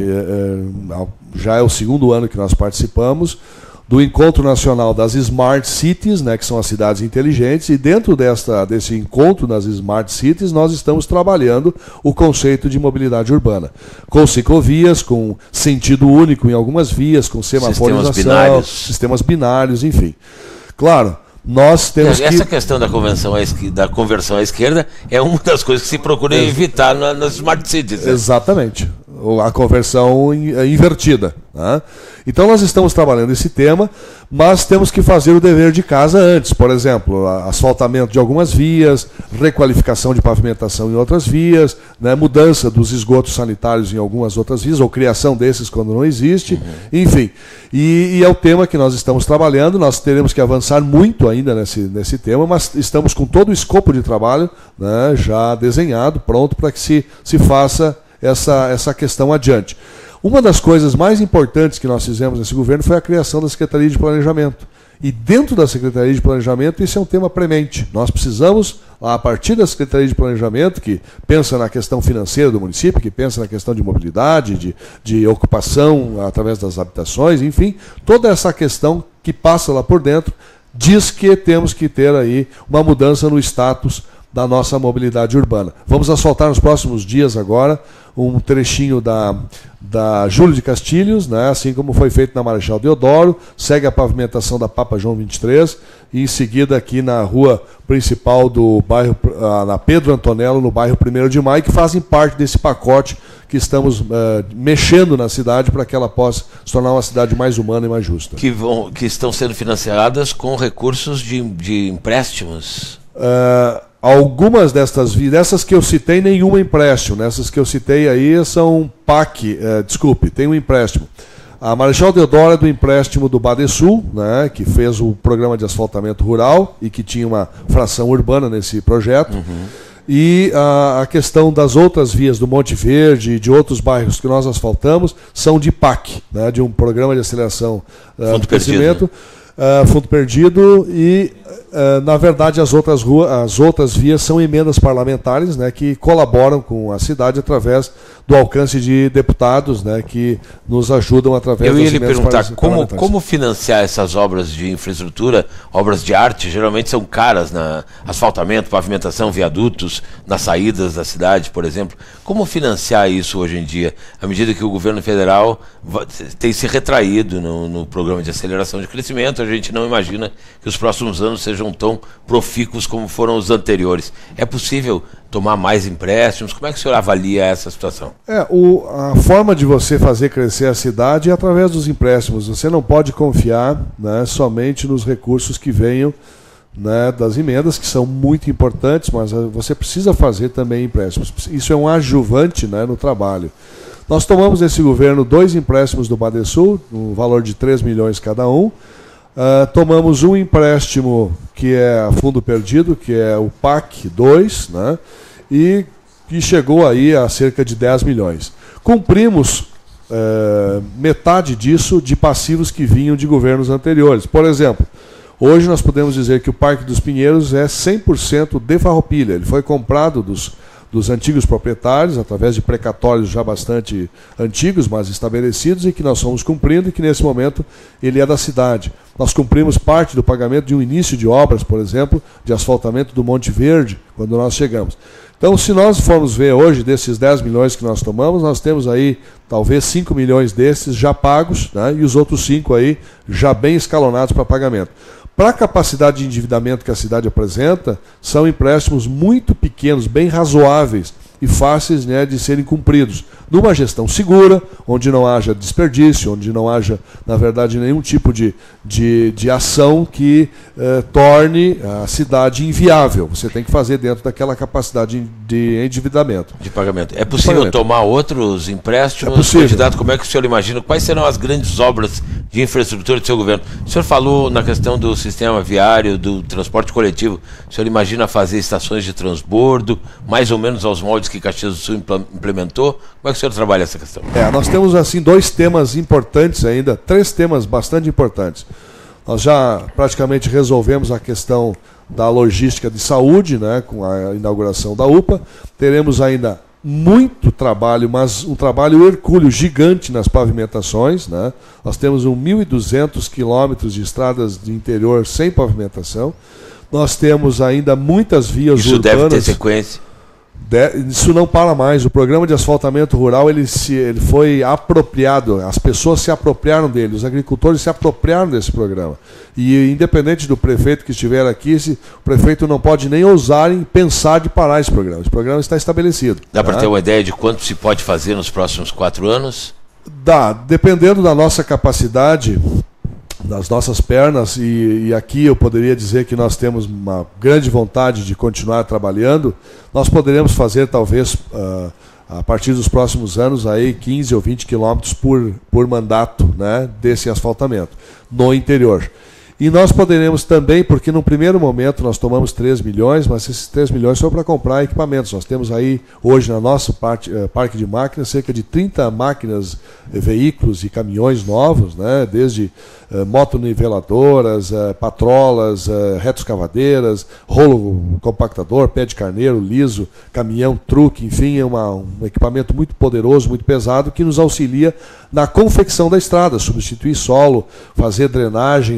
é, já é o segundo ano que nós participamos, do Encontro Nacional das Smart Cities, né, que são as cidades inteligentes, e dentro desta, desse encontro das Smart Cities nós estamos trabalhando o conceito de mobilidade urbana, com ciclovias, com sentido único em algumas vias, com semaforização, sistemas binários, sistemas binários, enfim. Claro, nós temos Essa que... questão da, convenção à esquerda, da conversão à esquerda é uma das coisas que se procura é. evitar na, nas Smart Cities. Né? Exatamente. A conversão invertida. Né? Então nós estamos trabalhando esse tema, mas temos que fazer o dever de casa antes. Por exemplo, asfaltamento de algumas vias, requalificação de pavimentação em outras vias, né? Mudança dos esgotos sanitários em algumas outras vias, ou criação desses quando não existe, uhum. Enfim. E, e é o tema que nós estamos trabalhando. Nós teremos que avançar muito ainda nesse, nesse tema, mas estamos com todo o escopo de trabalho, né, já desenhado, pronto para que se, se faça essa, essa questão adiante. Uma das coisas mais importantes que nós fizemos nesse governo foi a criação da Secretaria de Planejamento. E dentro da Secretaria de Planejamento, isso é um tema premente. Nós precisamos, a partir da Secretaria de Planejamento, que pensa na questão financeira do município, que pensa na questão de mobilidade, de, de ocupação através das habitações, enfim, toda essa questão que passa lá por dentro, diz que temos que ter aí uma mudança no status da nossa mobilidade urbana. Vamos asfaltar nos próximos dias agora um trechinho da, da Júlio de Castilhos, né, assim como foi feito na Marechal Deodoro, segue a pavimentação da Papa João vinte e três e em seguida aqui na rua principal do bairro, na Pedro Antonello, no bairro primeiro de Maio, que fazem parte desse pacote que estamos uh, mexendo na cidade para que ela possa se tornar uma cidade mais humana e mais justa. Que, vão, que estão sendo financiadas com recursos de, de empréstimos? Uh, algumas destas vias, dessas que eu citei, nenhuma empréstimo. Nessas que eu citei aí são P A C, uh, desculpe, tem um empréstimo. A Marechal Deodoro é do empréstimo do Badesul, né, que fez o programa de asfaltamento rural e que tinha uma fração urbana nesse projeto. Uhum. E a, a questão das outras vias do Monte Verde e de outros bairros que nós asfaltamos são de P A C, né, de um programa de aceleração uh, do crescimento, uh, fundo perdido, e uh, na verdade as outras, ruas, as outras vias são emendas parlamentares, né, que colaboram com a cidade através do alcance de deputados, né, que nos ajudam através Eu das ia lhe emendas perguntar como, parlamentares. como financiar essas obras de infraestrutura, obras de arte, geralmente são caras, na asfaltamento, pavimentação, viadutos, nas saídas da cidade, por exemplo. Como financiar isso hoje em dia, à medida que o governo federal tem se retraído no, no programa de aceleração de crescimento? A gente não imagina que os próximos anos sejam tão profícuos como foram os anteriores. É possível tomar mais empréstimos? Como é que o senhor avalia essa situação? É, o, a forma de você fazer crescer a cidade é através dos empréstimos. Você não pode confiar, né, somente nos recursos que venham, né, das emendas, que são muito importantes, mas você precisa fazer também empréstimos. Isso é um adjuvante, né, no trabalho. Nós tomamos nesse governo dois empréstimos do Badesul, no valor de três milhões cada um. Uh, tomamos um empréstimo que é a fundo perdido, que é o P A C dois, né, e que chegou aí a cerca de dez milhões. Cumprimos uh, metade disso de passivos que vinham de governos anteriores. Por exemplo, hoje nós podemos dizer que o Parque dos Pinheiros é cem por cento de Farroupilha. Ele foi comprado dos dos antigos proprietários, através de precatórios já bastante antigos, mas estabelecidos, e que nós fomos cumprindo, e que nesse momento ele é da cidade. Nós cumprimos parte do pagamento de um início de obras, por exemplo, de asfaltamento do Monte Verde, quando nós chegamos. Então, se nós formos ver hoje, desses dez milhões que nós tomamos, nós temos aí talvez cinco milhões desses já pagos, né, e os outros cinco aí já bem escalonados para pagamento. Para a capacidade de endividamento que a cidade apresenta, são empréstimos muito pequenos, bem razoáveis e fáceis, né, de serem cumpridos. Numa gestão segura, onde não haja desperdício, onde não haja, na verdade, nenhum tipo de, de, de ação que eh, torne a cidade inviável. Você tem que fazer dentro daquela capacidade de endividamento. De pagamento. É possível pagamento. tomar outros empréstimos? É possível. Candidato, como é que o senhor imagina? Quais serão as grandes obras de infraestrutura do seu governo? O senhor falou na questão do sistema viário, do transporte coletivo. O senhor imagina fazer estações de transbordo, mais ou menos aos moldes que Caxias do Sul implementou? Como é que o senhor trabalha essa questão? É, nós temos assim dois temas importantes ainda, três temas bastante importantes. Nós já praticamente resolvemos a questão da logística de saúde, né, com a inauguração da U P A. Teremos ainda muito trabalho, mas um trabalho hercúleo gigante nas pavimentações, né? Nós temos um mil e duzentos quilômetros de estradas de interior sem pavimentação. Nós temos ainda muitas vias Isso urbanas. Isso deve ter sequência. Isso não para mais. O programa de asfaltamento rural ele, se, ele foi apropriado, as pessoas se apropriaram dele, os agricultores se apropriaram desse programa. E independente do prefeito que estiver aqui, esse, o prefeito não pode nem ousar em pensar de parar esse programa. Esse programa está estabelecido. Dá tá? para ter uma ideia de quanto se pode fazer nos próximos quatro anos? Dá, dependendo da nossa capacidade, das nossas pernas, e, e aqui eu poderia dizer que nós temos uma grande vontade de continuar trabalhando. Nós poderemos fazer talvez uh, a partir dos próximos anos aí quinze ou vinte quilômetros por, por mandato, né, desse asfaltamento no interior. E nós poderemos também, porque no primeiro momento nós tomamos três milhões, mas esses três milhões são para comprar equipamentos. Nós temos aí, hoje, no nosso parte, uh, parque de máquinas, cerca de trinta máquinas, eh, veículos e caminhões novos, né, desde uh, motoniveladoras, uh, patrolas, uh, retroescavadeiras, rolo compactador, pé de carneiro, liso, caminhão, truque, enfim, é uma, um equipamento muito poderoso, muito pesado, que nos auxilia na confecção da estrada, substituir solo, fazer drenagens, uh,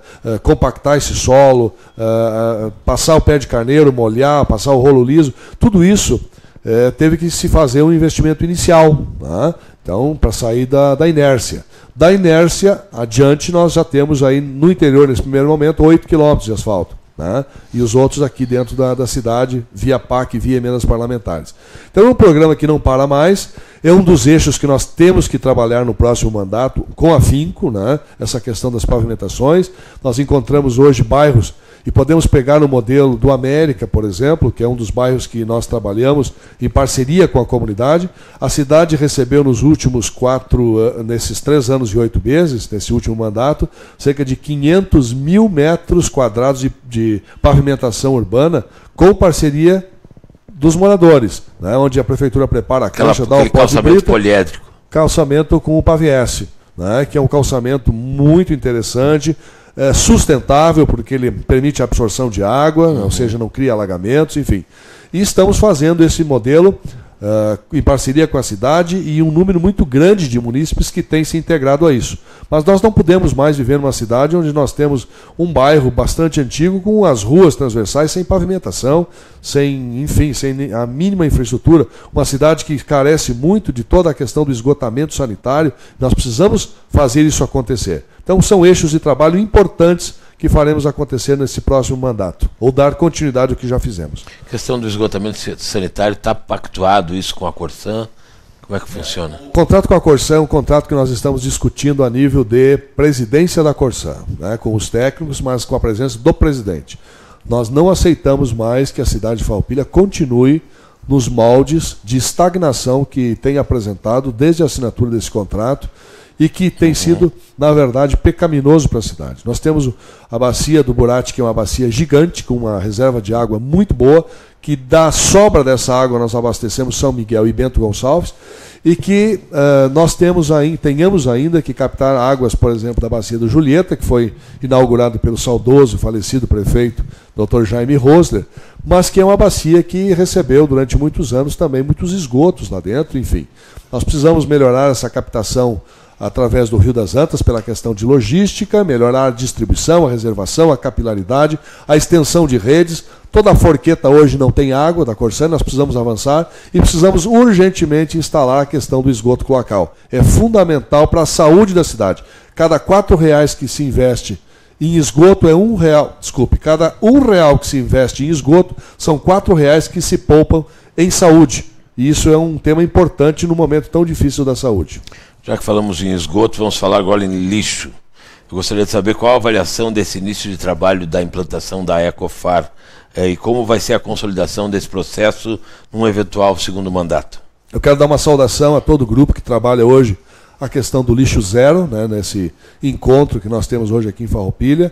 uh, compactar esse solo, uh, uh, passar o pé de carneiro, molhar, passar o rolo liso, tudo isso uh, teve que se fazer um investimento inicial, tá? Então, para sair da, da inércia. Da inércia, adiante, nós já temos aí no interior, nesse primeiro momento, oito quilômetros de asfalto. Né? E os outros aqui dentro da, da cidade, via P A C, via emendas parlamentares. Então é um programa que não para mais, é um dos eixos que nós temos que trabalhar no próximo mandato com afinco, né? Essa questão das pavimentações. Nós encontramos hoje bairros, e podemos pegar o modelo do América, por exemplo, que é um dos bairros que nós trabalhamos em parceria com a comunidade. A cidade recebeu nos últimos quatro, nesses três anos e oito meses, nesse último mandato, cerca de quinhentos mil metros quadrados de, de pavimentação urbana com parceria dos moradores, né, onde a prefeitura prepara a caixa, dá o pó de brita, poliédrico. Calçamento com o Paviesse, né, que é um calçamento muito interessante, é sustentável, porque ele permite a absorção de água, uhum. ou seja, não cria alagamentos, enfim. E estamos fazendo esse modelo uh, em parceria com a cidade e um número muito grande de munícipes que têm se integrado a isso. Mas nós não podemos mais viver numa cidade onde nós temos um bairro bastante antigo com as ruas transversais sem pavimentação, sem, enfim, sem a mínima infraestrutura. Uma cidade que carece muito de toda a questão do esgotamento sanitário. Nós precisamos fazer isso acontecer. Então são eixos de trabalho importantes que faremos acontecer nesse próximo mandato, ou dar continuidade ao que já fizemos. A questão do esgotamento sanitário, está pactuado isso com a Corsan? Como é que funciona? O contrato com a Corsan é um contrato que nós estamos discutindo a nível de presidência da Corsan, né, com os técnicos, mas com a presença do presidente. Nós não aceitamos mais que a cidade de Farroupilha continue nos moldes de estagnação que tem apresentado desde a assinatura desse contrato, e que tem sido, na verdade, pecaminoso para a cidade. Nós temos a bacia do Burati, que é uma bacia gigante, com uma reserva de água muito boa, que da sobra dessa água nós abastecemos São Miguel e Bento Gonçalves, e que uh, nós temos ainda, tenhamos ainda que captar águas, por exemplo, da bacia do Julieta, que foi inaugurado pelo saudoso, falecido prefeito, doutor Jaime Rosler, mas que é uma bacia que recebeu durante muitos anos também muitos esgotos lá dentro, enfim. Nós precisamos melhorar essa captação através do Rio das Antas, pela questão de logística, melhorar a distribuição, a reservação, a capilaridade, a extensão de redes. Toda a forqueta hoje não tem água da Corsan, nós precisamos avançar e precisamos urgentemente instalar a questão do esgoto cloacal. É fundamental para a saúde da cidade. Cada quatro reais que se investe em esgoto é um real, desculpe, cada um real que se investe em esgoto são quatro reais que se poupam em saúde. E isso é um tema importante no momento tão difícil da saúde. Já que falamos em esgoto, vamos falar agora em lixo. Eu gostaria de saber qual a avaliação desse início de trabalho da implantação da Ecofar eh, e como vai ser a consolidação desse processo num eventual segundo mandato. Eu quero dar uma saudação a todo o grupo que trabalha hoje a questão do lixo zero, né, nesse encontro que nós temos hoje aqui em Farroupilha,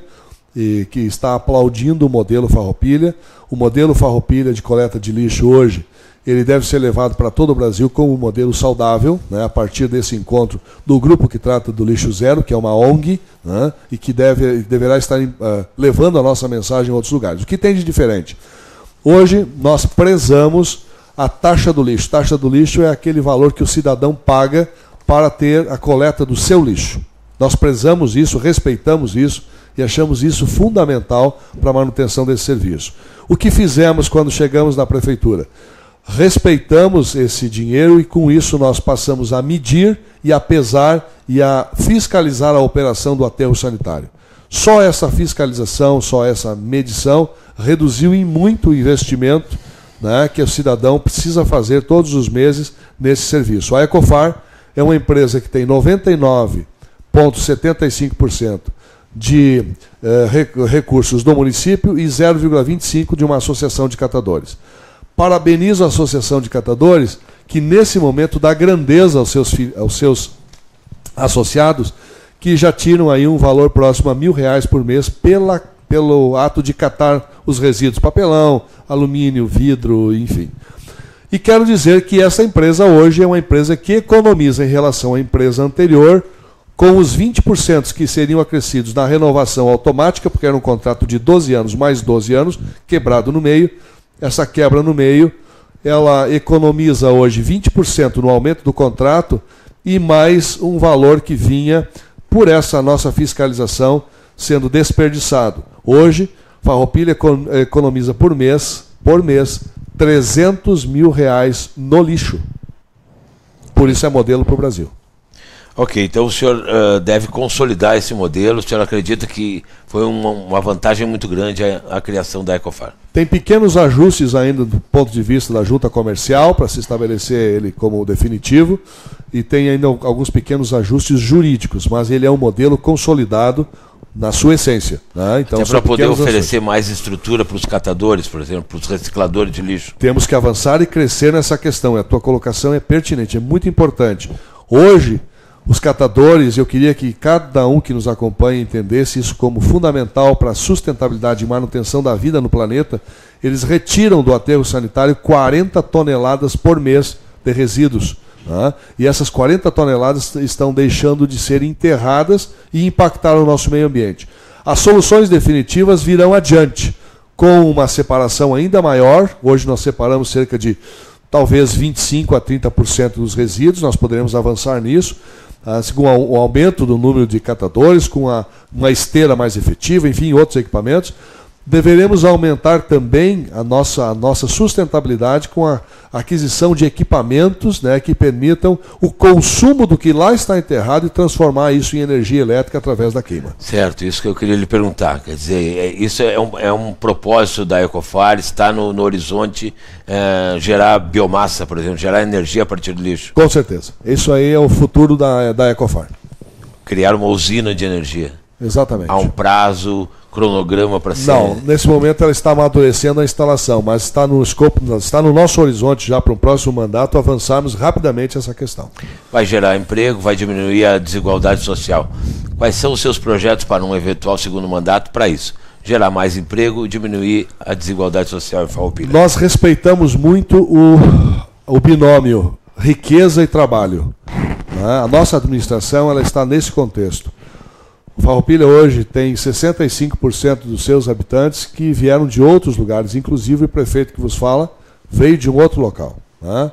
e que está aplaudindo o modelo Farroupilha. O modelo Farroupilha de coleta de lixo hoje, ele deve ser levado para todo o Brasil como um modelo saudável, né, a partir desse encontro do grupo que trata do lixo zero, que é uma O N G, né, e que deve, deverá estar uh, levando a nossa mensagem em outros lugares. O que tem de diferente? Hoje nós prezamos a taxa do lixo. Taxa do lixo é aquele valor que o cidadão paga para ter a coleta do seu lixo. Nós prezamos isso, respeitamos isso e achamos isso fundamental para a manutenção desse serviço. O que fizemos quando chegamos na prefeitura? Respeitamos esse dinheiro e com isso nós passamos a medir e a pesar e a fiscalizar a operação do aterro sanitário. Só essa fiscalização, só essa medição reduziu em muito o investimento, né, que o cidadão precisa fazer todos os meses nesse serviço. A Ecofar é uma empresa que tem noventa e nove vírgula setenta e cinco por cento de eh, recursos do município e zero vírgula vinte e cinco por cento de uma associação de catadores. Parabenizo a Associação de Catadores, que nesse momento dá grandeza aos seus, aos seus associados, que já tiram aí um valor próximo a mil reais por mês pela, pelo ato de catar os resíduos, papelão, alumínio, vidro, enfim. E quero dizer que essa empresa hoje é uma empresa que economiza em relação à empresa anterior, com os vinte por cento que seriam acrescidos na renovação automática, porque era um contrato de doze anos mais doze anos, quebrado no meio. Essa quebra no meio, ela economiza hoje vinte por cento no aumento do contrato e mais um valor que vinha por essa nossa fiscalização sendo desperdiçado. Hoje, Farroupilha economiza por mês, por mês, trezentos mil reais no lixo. Por isso é modelo para o Brasil. Ok, então o senhor uh, deve consolidar esse modelo. O senhor acredita que foi uma, uma vantagem muito grande a, a criação da Ecofar? Tem pequenos ajustes ainda do ponto de vista da junta comercial para se estabelecer ele como definitivo, e tem ainda alguns pequenos ajustes jurídicos, mas ele é um modelo consolidado na sua essência, né? Então, até para poder oferecer ações. mais estrutura para os catadores, por exemplo, para os recicladores de lixo. Temos que avançar e crescer nessa questão. A tua colocação é pertinente, é muito importante. Hoje, os catadores, eu queria que cada um que nos acompanha entendesse isso como fundamental para a sustentabilidade e manutenção da vida no planeta. Eles retiram do aterro sanitário quarenta toneladas por mês de resíduos. Né? E essas quarenta toneladas estão deixando de ser enterradas e impactar o nosso meio ambiente. As soluções definitivas virão adiante, com uma separação ainda maior. Hoje nós separamos cerca de talvez vinte e cinco a trinta por cento dos resíduos, nós poderemos avançar nisso. Com o aumento do número de catadores, com a, uma esteira mais efetiva, enfim, outros equipamentos. Deveremos aumentar também a nossa, a nossa sustentabilidade com a aquisição de equipamentos, né, que permitam o consumo do que lá está enterrado e transformar isso em energia elétrica através da queima. Certo, isso que eu queria lhe perguntar. Quer dizer, isso é um, é um propósito da Ecofar, está no, no horizonte é, gerar biomassa, por exemplo, gerar energia a partir do lixo. Com certeza. Isso aí é o futuro da, da Ecofar. Criar uma usina de energia. Exatamente. Há um prazo, cronograma para ser... Não, nesse momento ela está amadurecendo a instalação, mas está no escopo, está no nosso horizonte já para um próximo mandato avançarmos rapidamente essa questão. Vai gerar emprego, vai diminuir a desigualdade social. Quais são os seus projetos para um eventual segundo mandato para isso? Gerar mais emprego e diminuir a desigualdade social em Farroupilha. Nós respeitamos muito o, o binômio riqueza e trabalho. Né? A nossa administração ela está nesse contexto. Farroupilha hoje tem sessenta e cinco por cento dos seus habitantes que vieram de outros lugares, inclusive o prefeito que vos fala veio de um outro local. Né?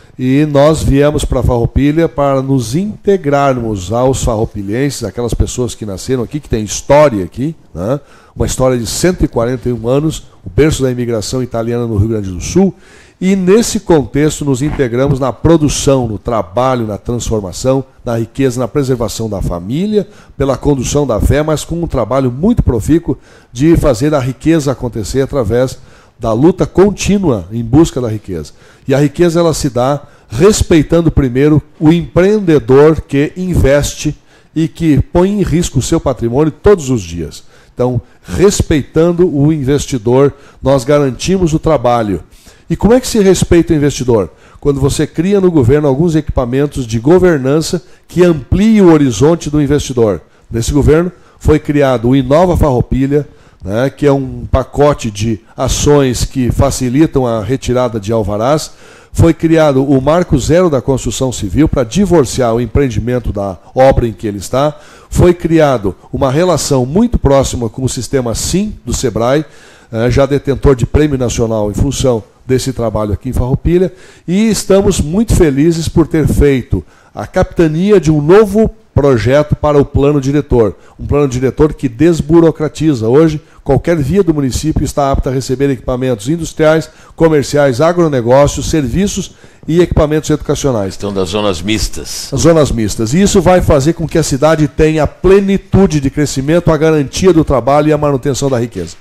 E nós viemos para Farroupilha para nos integrarmos aos farroupilhenses, aquelas pessoas que nasceram aqui, que têm história aqui, né? Uma história de cento e quarenta e um anos, o berço da imigração italiana no Rio Grande do Sul. E nesse contexto nos integramos na produção, no trabalho, na transformação, na riqueza, na preservação da família, pela condução da fé, mas com um trabalho muito profícuo de fazer a riqueza acontecer através da luta contínua em busca da riqueza. E a riqueza ela se dá respeitando primeiro o empreendedor que investe e que põe em risco o seu patrimônio todos os dias. Então, respeitando o investidor, nós garantimos o trabalho. E como é que se respeita o investidor? Quando você cria no governo alguns equipamentos de governança que ampliem o horizonte do investidor. Nesse governo foi criado o Inova Farroupilha, né, que é um pacote de ações que facilitam a retirada de alvarás. Foi criado o Marco Zero da Construção Civil para divorciar o empreendimento da obra em que ele está. Foi criado uma relação muito próxima com o sistema SIM do Sebrae, já detentor de prêmio nacional em função desse trabalho aqui em Farroupilha, e estamos muito felizes por ter feito a capitania de um novo projeto para o plano diretor. Um plano diretor que desburocratiza. Hoje, qualquer via do município está apta a receber equipamentos industriais, comerciais, agronegócios, serviços e equipamentos educacionais. Estão das zonas mistas. As zonas mistas. E isso vai fazer com que a cidade tenha a plenitude de crescimento, a garantia do trabalho e a manutenção da riqueza.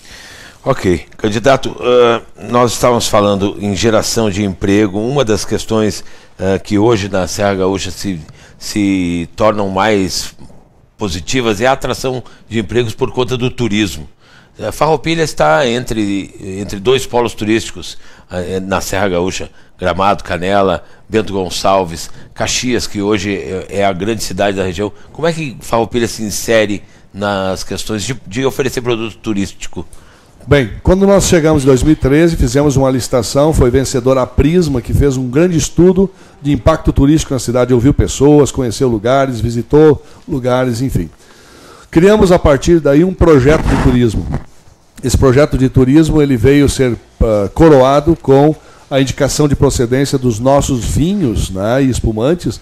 Ok. Candidato, uh, nós estávamos falando em geração de emprego. Uma das questões uh, que hoje na Serra Gaúcha se, se tornam mais positivas é a atração de empregos por conta do turismo. Uh, Farroupilha está entre, entre dois polos turísticos uh, na Serra Gaúcha, Gramado, Canela, Bento Gonçalves, Caxias, que hoje é, é a grande cidade da região. Como é que Farroupilha se insere nas questões de, de oferecer produto turístico? Bem, quando nós chegamos em dois mil e treze, fizemos uma licitação, foi vencedora a Prisma, que fez um grande estudo de impacto turístico na cidade, ouviu pessoas, conheceu lugares, visitou lugares, enfim. Criamos a partir daí um projeto de turismo. Esse projeto de turismo ele veio ser uh, coroado com a indicação de procedência dos nossos vinhos, né, e espumantes,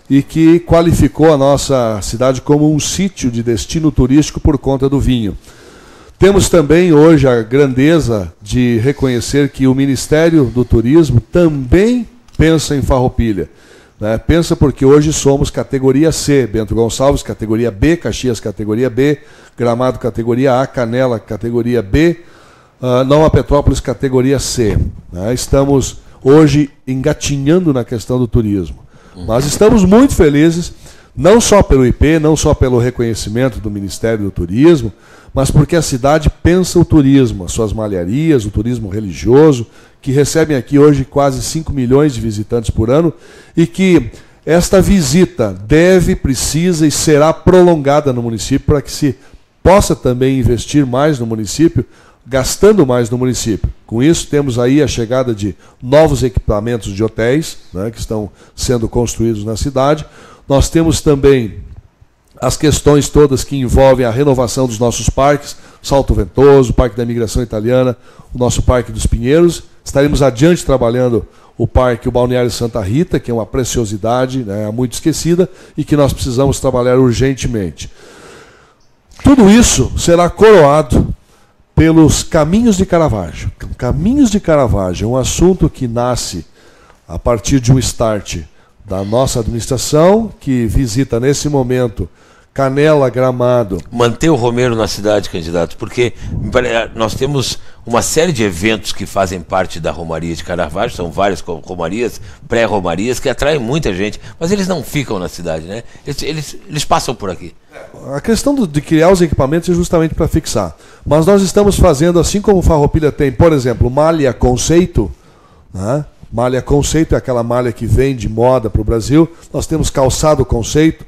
e que qualificou a nossa cidade como um sítio de destino turístico por conta do vinho. Temos também hoje a grandeza de reconhecer que o Ministério do Turismo também pensa em Farroupilha. Né? Pensa porque hoje somos categoria C, Bento Gonçalves categoria B, Caxias categoria B, Gramado categoria A, Canela categoria B, uh, Nova Petrópolis categoria C. Né? Estamos hoje engatinhando na questão do turismo. Mas estamos muito felizes, não só pelo I P, não só pelo reconhecimento do Ministério do Turismo, mas porque a cidade pensa o turismo, as suas malharias, o turismo religioso, que recebem aqui hoje quase cinco milhões de visitantes por ano, e que esta visita deve, precisa e será prolongada no município para que se possa também investir mais no município, gastando mais no município. Com isso, temos aí a chegada de novos equipamentos de hotéis, né, que estão sendo construídos na cidade. Nós temos também as questões todas que envolvem a renovação dos nossos parques, Salto Ventoso, o Parque da Imigração Italiana, o nosso Parque dos Pinheiros. Estaremos adiante trabalhando o Parque, o Balneário Santa Rita, que é uma preciosidade, né, muito esquecida e que nós precisamos trabalhar urgentemente. Tudo isso será coroado pelos Caminhos de Caravaggio. Caminhos de Caravaggio é um assunto que nasce a partir de um start da nossa administração, que visita nesse momento Canela, Gramado. Manter o Romero na cidade, candidato, porque nós temos uma série de eventos que fazem parte da Romaria de Caravaggio, são várias romarias, pré-romarias, que atraem muita gente, mas eles não ficam na cidade, né? Eles, eles, eles passam por aqui. A questão do, de criar os equipamentos é justamente para fixar. Mas nós estamos fazendo, assim como o Farroupilha tem, por exemplo, malha conceito, né? Malha conceito é aquela malha que vem de moda para o Brasil. Nós temos calçado conceito.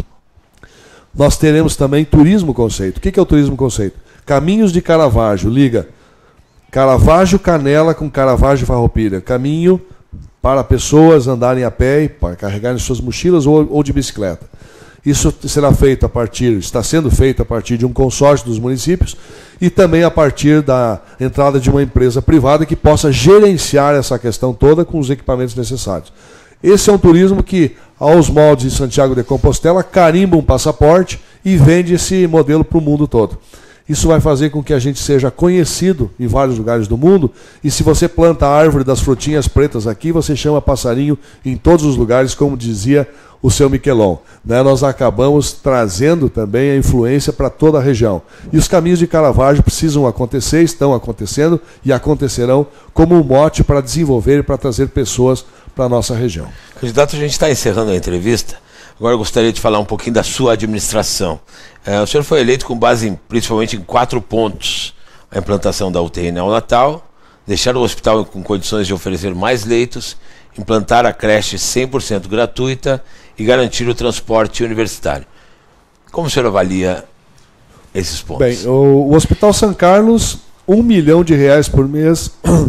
Nós teremos também turismo conceito. O que é o turismo conceito? Caminhos de Caravaggio, liga Caravaggio Canela com Caravaggio Farroupilha. Caminho para pessoas andarem a pé e para carregarem suas mochilas ou, ou de bicicleta. Isso será feito a partir, está sendo feito a partir de um consórcio dos municípios e também a partir da entrada de uma empresa privada que possa gerenciar essa questão toda com os equipamentos necessários. Esse é um turismo que, aos moldes de Santiago de Compostela, carimba um passaporte e vende esse modelo para o mundo todo. Isso vai fazer com que a gente seja conhecido em vários lugares do mundo, e se você planta a árvore das frutinhas pretas aqui, você chama passarinho em todos os lugares, como dizia o seu Miquelon. Né? Nós acabamos trazendo também a influência para toda a região. E os Caminhos de Caravaggio precisam acontecer, estão acontecendo e acontecerão como um mote para desenvolver e para trazer pessoas para a nossa região. Candidato, a gente está encerrando a entrevista. Agora eu gostaria de falar um pouquinho da sua administração. É, o senhor foi eleito com base em, principalmente em quatro pontos: a implantação da U T I neonatal, deixar o hospital com condições de oferecer mais leitos, implantar a creche cem por cento gratuita e garantir o transporte universitário. Como o senhor avalia esses pontos? Bem, o, o Hospital São Carlos, um milhão de reais por mês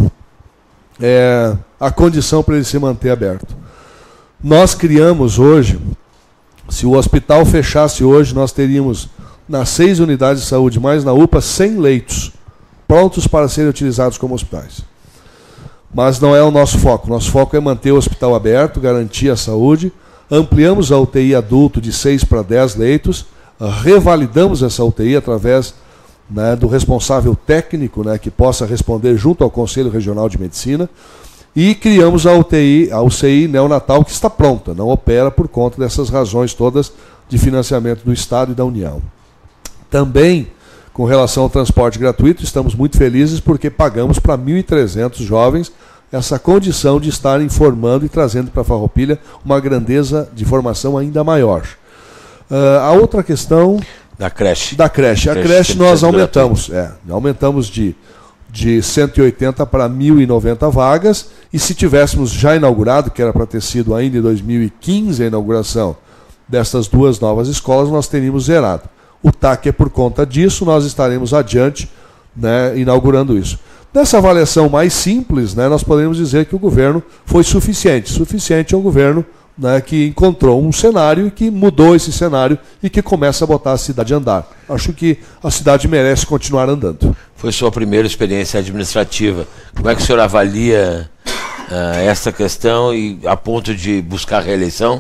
é a condição para ele se manter aberto. Nós criamos hoje, se o hospital fechasse hoje, nós teríamos nas seis unidades de saúde, mais na U P A, cem leitos prontos para serem utilizados como hospitais. Mas não é o nosso foco. Nosso foco é manter o hospital aberto, garantir a saúde. Ampliamos a U T I adulto de seis para dez leitos, revalidamos essa U T I através, né, do responsável técnico, né, que possa responder junto ao Conselho Regional de Medicina, e criamos a U T I, a U C I neonatal, que está pronta, não opera por conta dessas razões todas de financiamento do Estado e da União. Também, com relação ao transporte gratuito, estamos muito felizes porque pagamos para mil e trezentos jovens essa condição de estarem formando e trazendo para a Farroupilha uma grandeza de formação ainda maior. Uh, a outra questão... Da creche. Da creche. A creche, creche nós aumentamos. É, aumentamos de, de cento e oitenta para mil e noventa vagas, e se tivéssemos já inaugurado, que era para ter sido ainda em dois mil e quinze a inauguração dessas duas novas escolas, nós teríamos zerado. O T A C é por conta disso, nós estaremos adiante, né, inaugurando isso. Nessa avaliação mais simples, né, nós podemos dizer que o governo foi suficiente. Suficiente é um governo, né, que encontrou um cenário e que mudou esse cenário e que começa a botar a cidade a andar. Acho que a cidade merece continuar andando. Foi sua primeira experiência administrativa. Como é que o senhor avalia uh, essa questão e a ponto de buscar reeleição?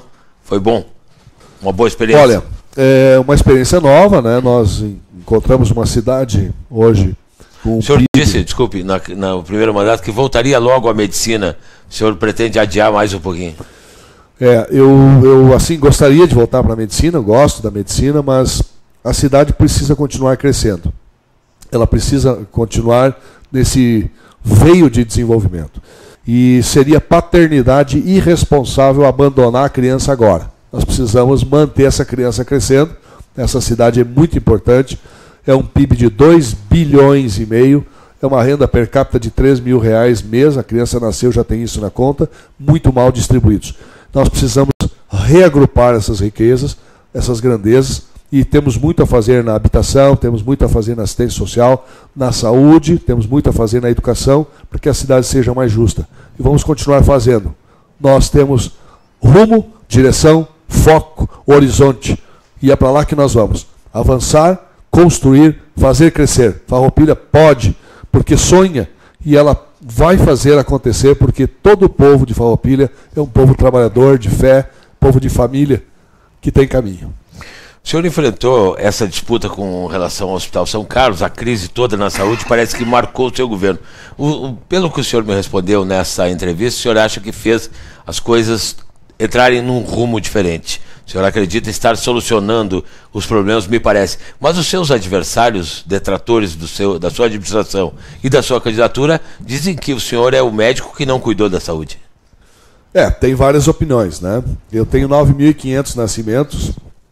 Foi bom? Uma boa experiência? Olha, é uma experiência nova, né? Nós encontramos uma cidade hoje com... O senhor P I B... disse, desculpe, na, na, no primeiro mandato, que voltaria logo à medicina. O senhor pretende adiar mais um pouquinho? É, eu, eu assim, gostaria de voltar para a medicina, eu gosto da medicina, mas a cidade precisa continuar crescendo. Ela precisa continuar nesse veio de desenvolvimento. E seria paternidade irresponsável abandonar a criança agora. Nós precisamos manter essa criança crescendo. Essa cidade é muito importante. É um P I B de dois bilhões e meio. É uma renda per capita de três mil reais mês. A criança nasceu, já tem isso na conta. Muito mal distribuídos. Nós precisamos reagrupar essas riquezas, essas grandezas. E temos muito a fazer na habitação, temos muito a fazer na assistência social, na saúde, temos muito a fazer na educação, para que a cidade seja mais justa. E vamos continuar fazendo. Nós temos rumo, direção, foco, horizonte. E é para lá que nós vamos. Avançar, construir, fazer crescer. Farroupilha pode, porque sonha, e ela vai fazer acontecer, porque todo o povo de Farroupilha é um povo trabalhador, de fé, povo de família, que tem caminho. O senhor enfrentou essa disputa com relação ao Hospital São Carlos, a crise toda na saúde, parece que marcou o seu governo. O, o, pelo que o senhor me respondeu nessa entrevista, o senhor acha que fez as coisas entrarem num rumo diferente. O senhor acredita estar solucionando os problemas, me parece. Mas os seus adversários, detratores do seu, da sua administração e da sua candidatura, dizem que o senhor é o médico que não cuidou da saúde. É, tem várias opiniões, né? Eu tenho nove mil e quinhentos nascimentos.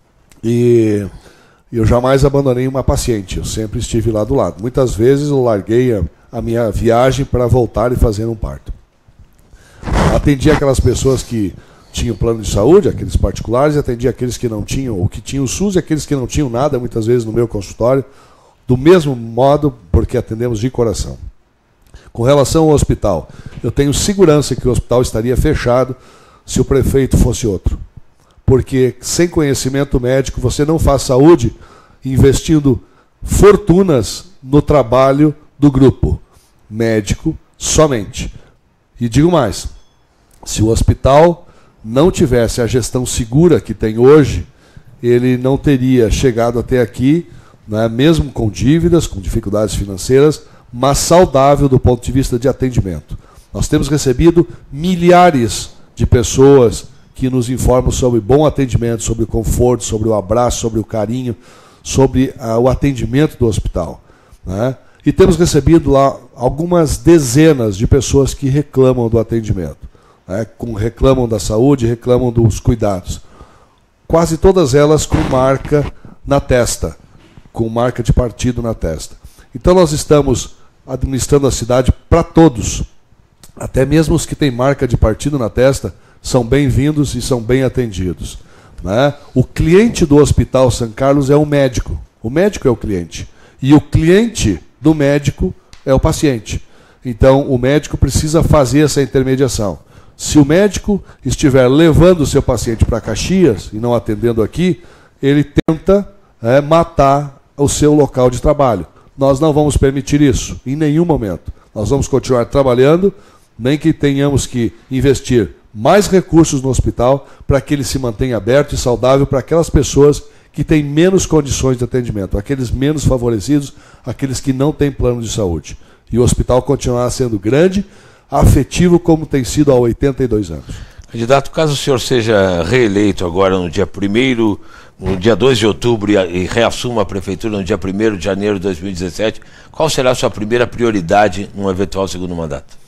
E eu jamais abandonei uma paciente, eu sempre estive lá do lado. Muitas vezes eu larguei a, a minha viagem para voltar e fazer um parto. Atendi aquelas pessoas que tinham plano de saúde, aqueles particulares, e atendi aqueles que não tinham, ou que tinham o SUS e aqueles que não tinham nada, muitas vezes no meu consultório, do mesmo modo, porque atendemos de coração. Com relação ao hospital, eu tenho segurança que o hospital estaria fechado se o prefeito fosse outro. Porque sem conhecimento médico você não faz saúde investindo fortunas no trabalho do grupo médico somente. E digo mais, se o hospital não tivesse a gestão segura que tem hoje, ele não teria chegado até aqui, né, mesmo com dívidas, com dificuldades financeiras, mas saudável do ponto de vista de atendimento. Nós temos recebido milhares de pessoas que nos informam sobre bom atendimento, sobre o conforto, sobre o abraço, sobre o carinho, sobre ah, o atendimento do hospital, né? E temos recebido lá algumas dezenas de pessoas que reclamam do atendimento, né? Com, reclamam da saúde, reclamam dos cuidados. Quase todas elas com marca na testa, com marca de partido na testa. Então nós estamos administrando a cidade para todos, até mesmo os que têm marca de partido na testa, são bem-vindos e são bem atendidos, né? O cliente do Hospital São Carlos é o médico. O médico é o cliente. E o cliente do médico é o paciente. Então, o médico precisa fazer essa intermediação. Se o médico estiver levando o seu paciente para Caxias e não atendendo aqui, ele tenta é, matar o seu local de trabalho. Nós não vamos permitir isso, em nenhum momento. Nós vamos continuar trabalhando, nem que tenhamos que investir mais recursos no hospital para que ele se mantenha aberto e saudável para aquelas pessoas que têm menos condições de atendimento, aqueles menos favorecidos, aqueles que não têm plano de saúde. E o hospital continuará sendo grande, afetivo, como tem sido há oitenta e dois anos. Candidato, caso o senhor seja reeleito agora no dia primeiro, no dia dois de outubro e reassuma a prefeitura no dia primeiro de janeiro de dois mil e dezessete, qual será a sua primeira prioridade num eventual segundo mandato?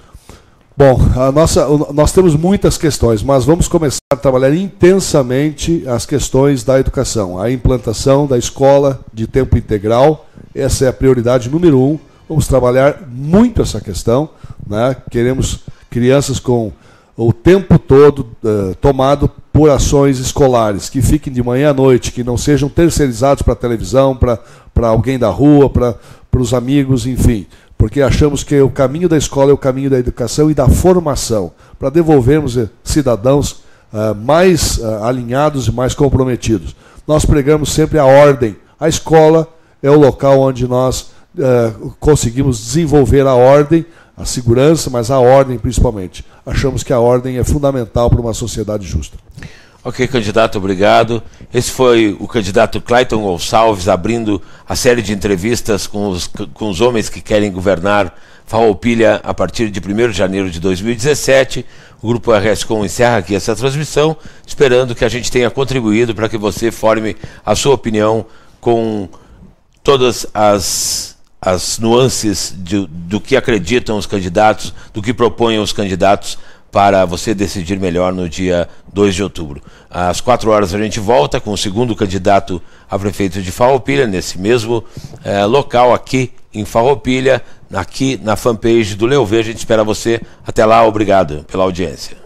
Bom, a nossa, nós temos muitas questões, mas vamos começar a trabalhar intensamente as questões da educação. A implantação da escola de tempo integral, essa é a prioridade número um. Vamos trabalhar muito essa questão, né? Queremos crianças com o tempo todo uh, tomado por ações escolares, que fiquem de manhã à noite, que não sejam terceirizados para a televisão, para para alguém da rua, para os amigos, enfim. Porque achamos que o caminho da escola é o caminho da educação e da formação, para devolvermos cidadãos uh, mais uh, alinhados e mais comprometidos. Nós pregamos sempre a ordem. A escola é o local onde nós uh, conseguimos desenvolver a ordem, a segurança, mas a ordem principalmente. Achamos que a ordem é fundamental para uma sociedade justa. Ok, candidato, obrigado. Esse foi o candidato Clayton Gonçalves abrindo a série de entrevistas com os, com os homens que querem governar Farroupilha a partir de primeiro de janeiro de dois mil e dezessete. O Grupo R S Com encerra aqui essa transmissão, esperando que a gente tenha contribuído para que você forme a sua opinião com todas as, as nuances de, do que acreditam os candidatos, do que propõem os candidatos, para você decidir melhor no dia dois de outubro. Às quatro horas a gente volta com o segundo candidato a prefeito de Farroupilha, nesse mesmo eh, local aqui em Farroupilha, aqui na fanpage do Leo V. A gente espera você. Até lá, obrigado pela audiência.